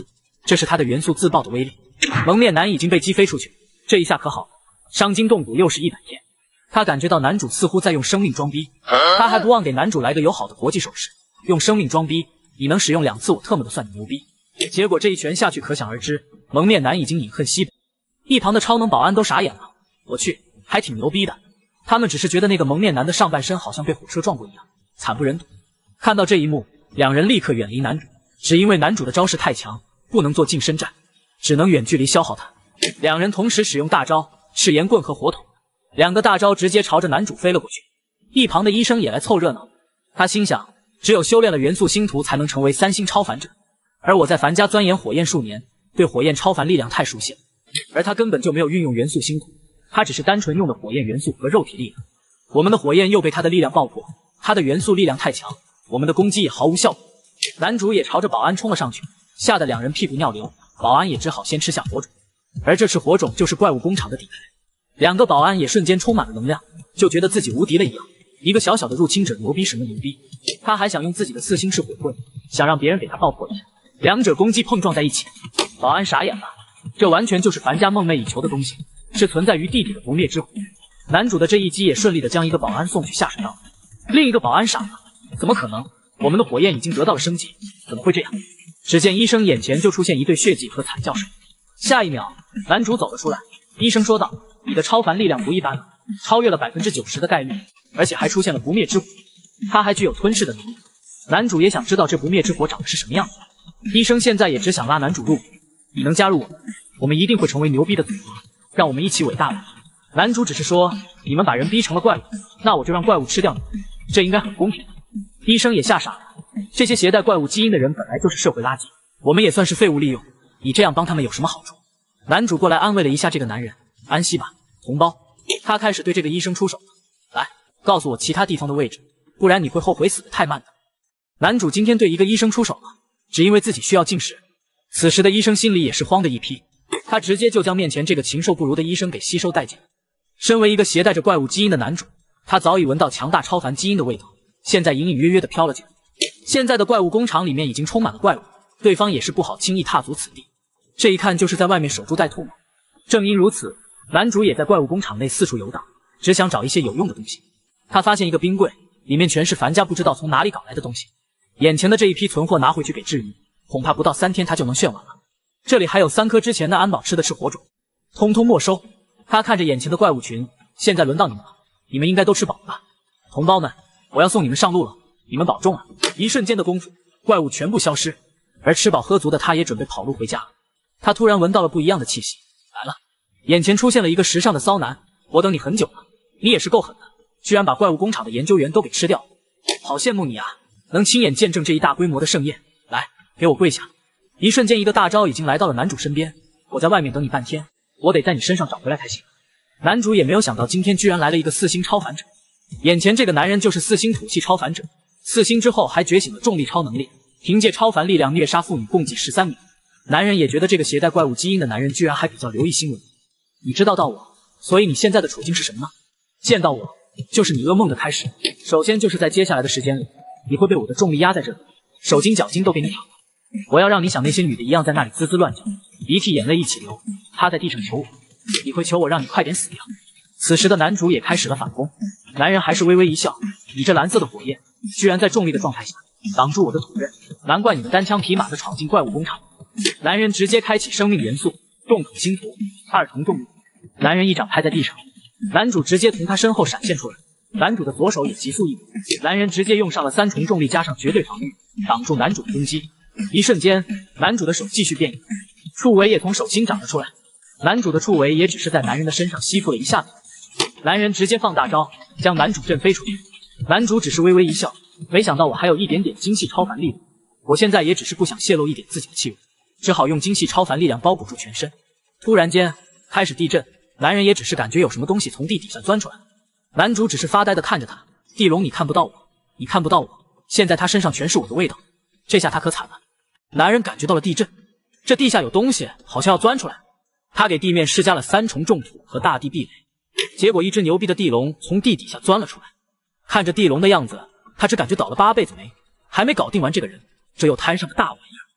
这是他的元素自爆的威力。蒙面男已经被击飞出去，这一下可好，伤筋动骨又是一百天。他感觉到男主似乎在用生命装逼，他还不忘给男主来个友好的国际手势，用生命装逼，你能使用两次我特么的算你牛逼。结果这一拳下去可想而知，蒙面男已经饮恨西北。一旁的超能保安都傻眼了，我去，还挺牛逼的。他们只是觉得那个蒙面男的上半身好像被火车撞过一样，惨不忍睹。看到这一幕，两人立刻远离男主，只因为男主的招式太强，不能做近身战，只能远距离消耗他。两人同时使用大招赤炎棍和火筒，两个大招直接朝着男主飞了过去。一旁的医生也来凑热闹，他心想，只有修炼了元素星图才能成为三星超凡者，而我在凡家钻研火焰数年，对火焰超凡力量太熟悉了，而他根本就没有运用元素星图，他只是单纯用的火焰元素和肉体力量。我们的火焰又被他的力量爆破，他的元素力量太强，我们的攻击也毫无效果。男主也朝着保安冲了上去，吓得两人屁股尿流，保安也只好先吃下火种，而这吃火种就是怪物工厂的底牌。两个保安也瞬间充满了能量，就觉得自己无敌了一样。一个小小的入侵者牛逼什么牛逼？他还想用自己的四星式火棍，想让别人给他爆破一下。两者攻击碰撞在一起，保安傻眼了，这完全就是凡家梦寐以求的东西，是存在于地底的不灭之火。男主的这一击也顺利的将一个保安送去下水道，另一个保安傻了，怎么可能？我们的火焰已经得到了升级，怎么会这样？只见医生眼前就出现一对血迹和惨叫声，下一秒，男主走了出来。医生说道：“你的超凡力量不一般了，超越了百分之九十的概率，而且还出现了不灭之火，它还具有吞噬的能力。”男主也想知道这不灭之火长得是什么样子。医生现在也只想拉男主入伙，你能加入我们，我们一定会成为牛逼的组合，让我们一起伟大吧。男主只是说，你们把人逼成了怪物，那我就让怪物吃掉你们，这应该很公平。医生也吓傻了，这些携带怪物基因的人本来就是社会垃圾，我们也算是废物利用，你这样帮他们有什么好处？男主过来安慰了一下这个男人，安息吧，同胞。他开始对这个医生出手了，来，告诉我其他地方的位置，不然你会后悔死得太慢的。男主今天对一个医生出手了，只因为自己需要进食。此时的医生心里也是慌的一批，他直接就将面前这个禽兽不如的医生给吸收殆尽。身为一个携带着怪物基因的男主，他早已闻到强大超凡基因的味道，现在隐隐约约的飘了进来。现在的怪物工厂里面已经充满了怪物，对方也是不好轻易踏足此地，这一看就是在外面守株待兔嘛。正因如此，男主也在怪物工厂内四处游荡，只想找一些有用的东西。他发现一个冰柜，里面全是凡家不知道从哪里搞来的东西，眼前的这一批存货拿回去给治愈，恐怕不到三天他就能炫完了。这里还有三颗之前的安保吃的是火种，通通没收。他看着眼前的怪物群，现在轮到你们了，你们应该都吃饱了吧？同胞们，我要送你们上路了，你们保重啊！一瞬间的功夫，怪物全部消失，而吃饱喝足的他也准备跑路回家。他突然闻到了不一样的气息，来了！眼前出现了一个时尚的骚男，我等你很久了，你也是够狠的，居然把怪物工厂的研究员都给吃掉，好羡慕你啊，能亲眼见证这一大规模的盛宴。来，给我跪下！一瞬间，一个大招已经来到了男主身边，我在外面等你半天，我得在你身上找回来才行。男主也没有想到今天居然来了一个四星超凡者，眼前这个男人就是四星土系超凡者，四星之后还觉醒了重力超能力，凭借超凡力量虐杀妇女共计十三名。男人也觉得这个携带怪物基因的男人居然还比较留意新闻。你知道到我，所以你现在的处境是什么呢？见到我就是你噩梦的开始。首先就是在接下来的时间里，你会被我的重力压在这里，手筋脚筋都给你躺了。我要让你像那些女的一样在那里滋滋乱叫，鼻涕眼泪一起流，趴在地上求我。你会求我让你快点死掉。此时的男主也开始了反攻，男人还是微微一笑，你这蓝色的火焰居然在重力的状态下挡住我的土刃，难怪你们单枪匹马的闯进怪物工厂。男人直接开启生命元素重土星图二重重力，男人一掌拍在地上，男主直接从他身后闪现出来，男主的左手也急速一挥，男人直接用上了三重重力加上绝对防御，挡住男主的攻击。一瞬间，男主的手继续变异，触围也从手心长了出来，男主的触围也只是在男人的身上吸附了一下子，男人直接放大招将男主震飞出去。男主只是微微一笑，没想到我还有一点点精细超凡力量，我现在也只是不想泄露一点自己的气味，只好用精细超凡力量包裹住全身。突然间开始地震，男人也只是感觉有什么东西从地底下钻出来，男主只是发呆的看着他，地龙你看不到我，你看不到我，现在他身上全是我的味道，这下他可惨了。男人感觉到了地震，这地下有东西好像要钻出来，他给地面施加了三重重土和大地壁垒，结果一只牛逼的地龙从地底下钻了出来。看着地龙的样子，他只感觉倒了八辈子霉，还没搞定完这个人，这又摊上个大玩意儿。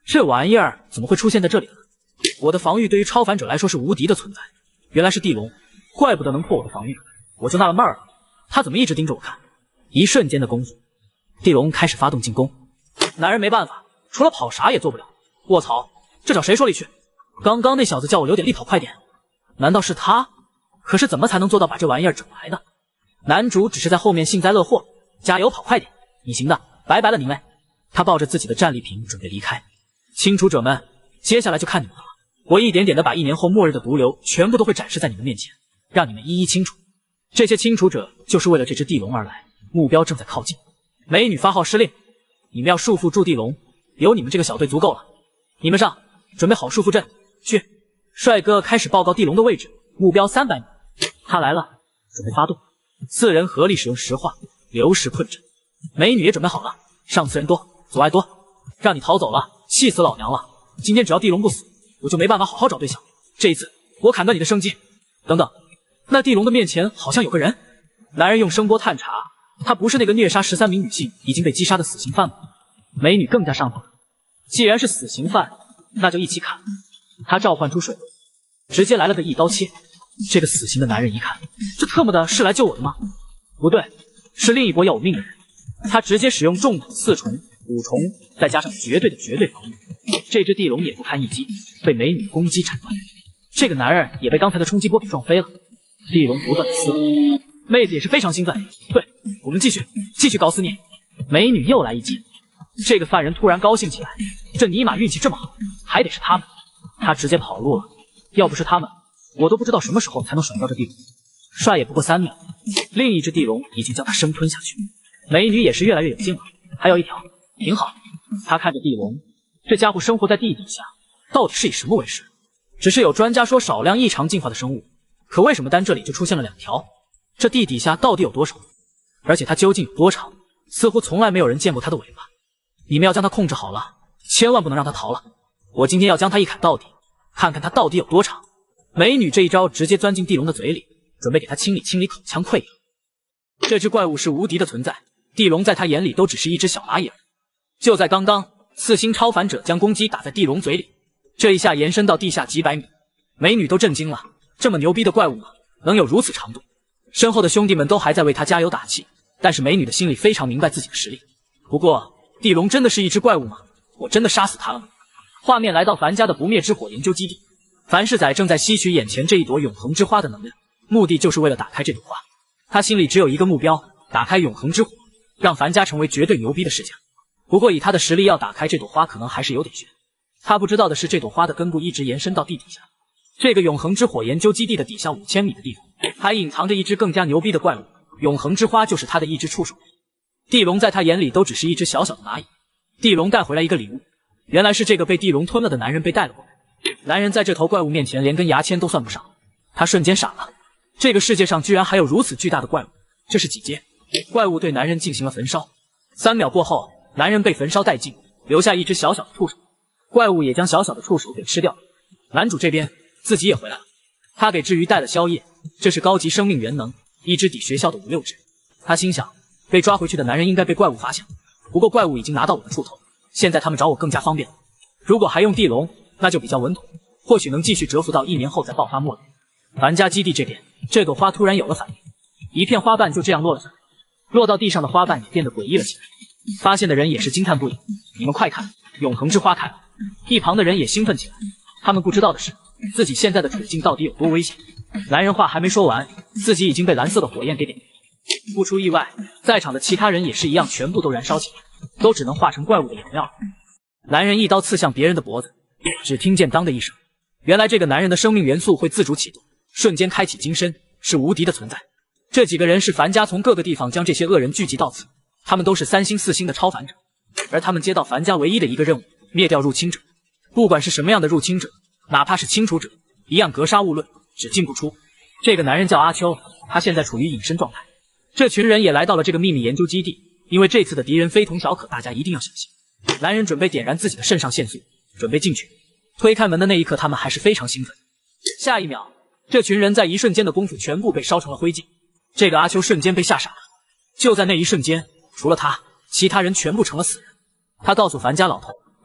这玩意儿怎么会出现在这里呢？我的防御对于超凡者来说是无敌的存在，原来是地龙，怪不得能破我的防御，我就纳了闷了，他怎么一直盯着我看？一瞬间的功夫，地龙开始发动进攻，男人没办法，除了跑啥也做不了。卧槽，这找谁说理去？刚刚那小子叫我留点力跑快点，难道是他？可是怎么才能做到把这玩意儿整来呢？男主只是在后面幸灾乐祸，加油跑快点，你行的，拜拜了您嘞。他抱着自己的战利品准备离开。清除者们，接下来就看你们了，我一点点的把一年后末日的毒瘤全部都会展示在你们面前，让你们一一清除。这些清除者就是为了这只地龙而来，目标正在靠近。美女发号施令，你们要束缚住地龙，有你们这个小队足够了。你们上，准备好束缚阵，去。帅哥开始报告地龙的位置，目标三百米。他来了，准备发动。四人合力使用石化流石困阵，美女也准备好了。上次人多，阻碍多，让你逃走了，气死老娘了！今天只要地龙不死，我就没办法好好找对象。这一次，我砍断你的生机。等等，那地龙的面前好像有个人。男人用声波探查，他不是那个虐杀十三名女性已经被击杀的死刑犯吗？美女更加上头了，既然是死刑犯，那就一起砍。他召唤出水龙，直接来了个一刀切。这个死刑的男人一看，这特么的是来救我的吗？不对，是另一波要我命的人。他直接使用重弩四重、五重，再加上绝对的绝对防御，这只地龙也不堪一击，被美女攻击斩断。这个男人也被刚才的冲击波给撞飞了。地龙不断的撕裂，妹子也是非常兴奋。对，我们继续，继续搞死你！美女又来一击。这个犯人突然高兴起来，这尼玛运气这么好，还得是他们。他直接跑路了，要不是他们，我都不知道什么时候才能甩掉这地龙。帅也不过三秒，另一只地龙已经将他生吞下去。美女也是越来越有劲了，还有一条，挺好。他看着地龙，这家伙生活在地底下，到底是以什么为食？只是有专家说少量异常进化的生物，可为什么单这里就出现了两条？这地底下到底有多少？而且它究竟有多长？似乎从来没有人见过它的尾巴。你们要将它控制好了，千万不能让它逃了。我今天要将它一砍到底，看看它到底有多长。美女这一招直接钻进地龙的嘴里，准备给它清理清理口腔溃疡。这只怪物是无敌的存在，地龙在他眼里都只是一只小蚂蚁而已。就在刚刚，四星超凡者将攻击打在地龙嘴里，这一下延伸到地下几百米，美女都震惊了，这么牛逼的怪物吗？能有如此长度？身后的兄弟们都还在为他加油打气，但是美女的心里非常明白自己的实力。不过，地龙真的是一只怪物吗？我真的杀死他了吗？画面来到凡家的不灭之火研究基地，凡世仔正在吸取眼前这一朵永恒之花的能量，目的就是为了打开这朵花。他心里只有一个目标，打开永恒之火，让凡家成为绝对牛逼的世家。不过以他的实力要打开这朵花可能还是有点悬。他不知道的是，这朵花的根部一直延伸到地底下。这个永恒之火研究基地的底下五千米的地方，还隐藏着一只更加牛逼的怪物。永恒之花就是他的一只触手。地龙在他眼里都只是一只小小的蚂蚁。地龙带回来一个礼物，原来是这个被地龙吞了的男人被带了过来。男人在这头怪物面前连根牙签都算不上，他瞬间傻了。这个世界上居然还有如此巨大的怪物，这是几阶？怪物对男人进行了焚烧，三秒过后，男人被焚烧殆尽，留下一只小小的触手。怪物也将小小的触手给吃掉了。男主这边自己也回来了，他给至鱼带了宵夜，这是高级生命元能，一只抵学校的五六只。他心想，被抓回去的男人应该被怪物发现，不过怪物已经拿到我的触头，现在他们找我更加方便了。如果还用地龙，那就比较稳妥，或许能继续蛰伏到一年后再爆发末日。凡家基地这边，这朵花突然有了反应，一片花瓣就这样落了下来，落到地上的花瓣也变得诡异了起来。发现的人也是惊叹不已，你们快看，永恒之花开了！一旁的人也兴奋起来，他们不知道的是，自己现在的处境到底有多危险。男人话还没说完，自己已经被蓝色的火焰给点。不出意外，在场的其他人也是一样，全部都燃烧起来，都只能化成怪物的颜料。男人一刀刺向别人的脖子，只听见当的一声，原来这个男人的生命元素会自主启动，瞬间开启金身，是无敌的存在。这几个人是凡家从各个地方将这些恶人聚集到此，他们都是三星四星的超凡者，而他们接到凡家唯一的一个任务，灭掉入侵者。不管是什么样的入侵者，哪怕是清除者，一样格杀勿论，只进不出。这个男人叫阿秋，他现在处于隐身状态。这群人也来到了这个秘密研究基地，因为这次的敌人非同小可，大家一定要小心。男人准备点燃自己的肾上腺素，准备进去。推开门的那一刻，他们还是非常兴奋。下一秒，这群人在一瞬间的功夫全部被烧成了灰烬。这个阿秋瞬间被吓傻了。就在那一瞬间，除了他，其他人全部成了死人。他告诉樊家老头，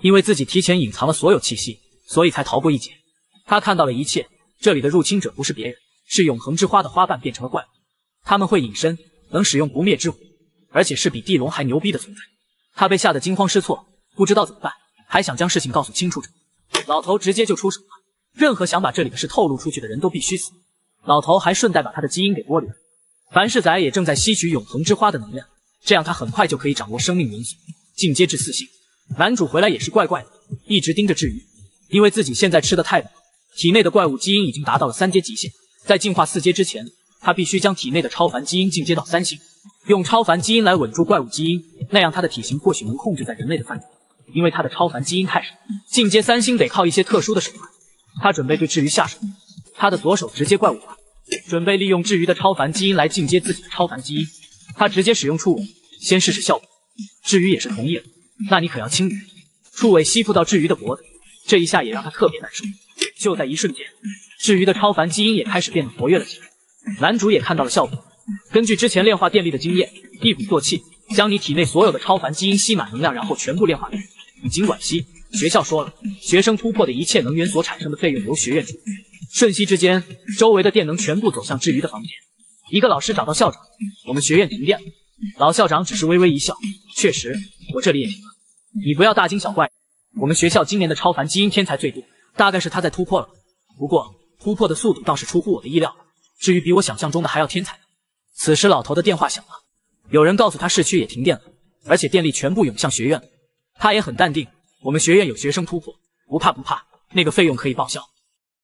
因为自己提前隐藏了所有气息，所以才逃过一劫。他看到了一切，这里的入侵者不是别人，是永恒之花的花瓣变成了怪物。他们会隐身，能使用不灭之火，而且是比地龙还牛逼的存在。他被吓得惊慌失措，不知道怎么办，还想将事情告诉清楚者。老头直接就出手了，任何想把这里的事透露出去的人都必须死。老头还顺带把他的基因给剥离了。凡世仔也正在吸取永恒之花的能量，这样他很快就可以掌握生命元素，进阶至四星。男主回来也是怪怪的，一直盯着治愈，因为自己现在吃的太饱，体内的怪物基因已经达到了三阶极限，在进化四阶之前，他必须将体内的超凡基因进阶到三星，用超凡基因来稳住怪物基因，那样他的体型或许能控制在人类的范畴。因为他的超凡基因太少，进阶三星得靠一些特殊的手段。他准备对治愈下手，他的左手直接怪物化，准备利用治愈的超凡基因来进阶自己的超凡基因。他直接使用触尾，先试试效果。治愈也是同意了，那你可要轻点。触尾吸附到治愈的脖子，这一下也让他特别难受。就在一瞬间，治愈的超凡基因也开始变得活跃了起来。男主也看到了效果，根据之前炼化电力的经验，一鼓作气将你体内所有的超凡基因吸满能量，然后全部炼化掉。你尽管吸，学校说了，学生突破的一切能源所产生的费用由学院出。瞬息之间，周围的电能全部走向治愈的房间。一个老师找到校长，我们学院停电了。老校长只是微微一笑，确实，我这里也停了。你不要大惊小怪，我们学校今年的超凡基因天才最多，大概是他在突破了。不过突破的速度倒是出乎我的意料，至于比我想象中的还要天才呢。此时老头的电话响了，有人告诉他市区也停电了，而且电力全部涌向学院了。他也很淡定，我们学院有学生突破，不怕不怕，那个费用可以报销。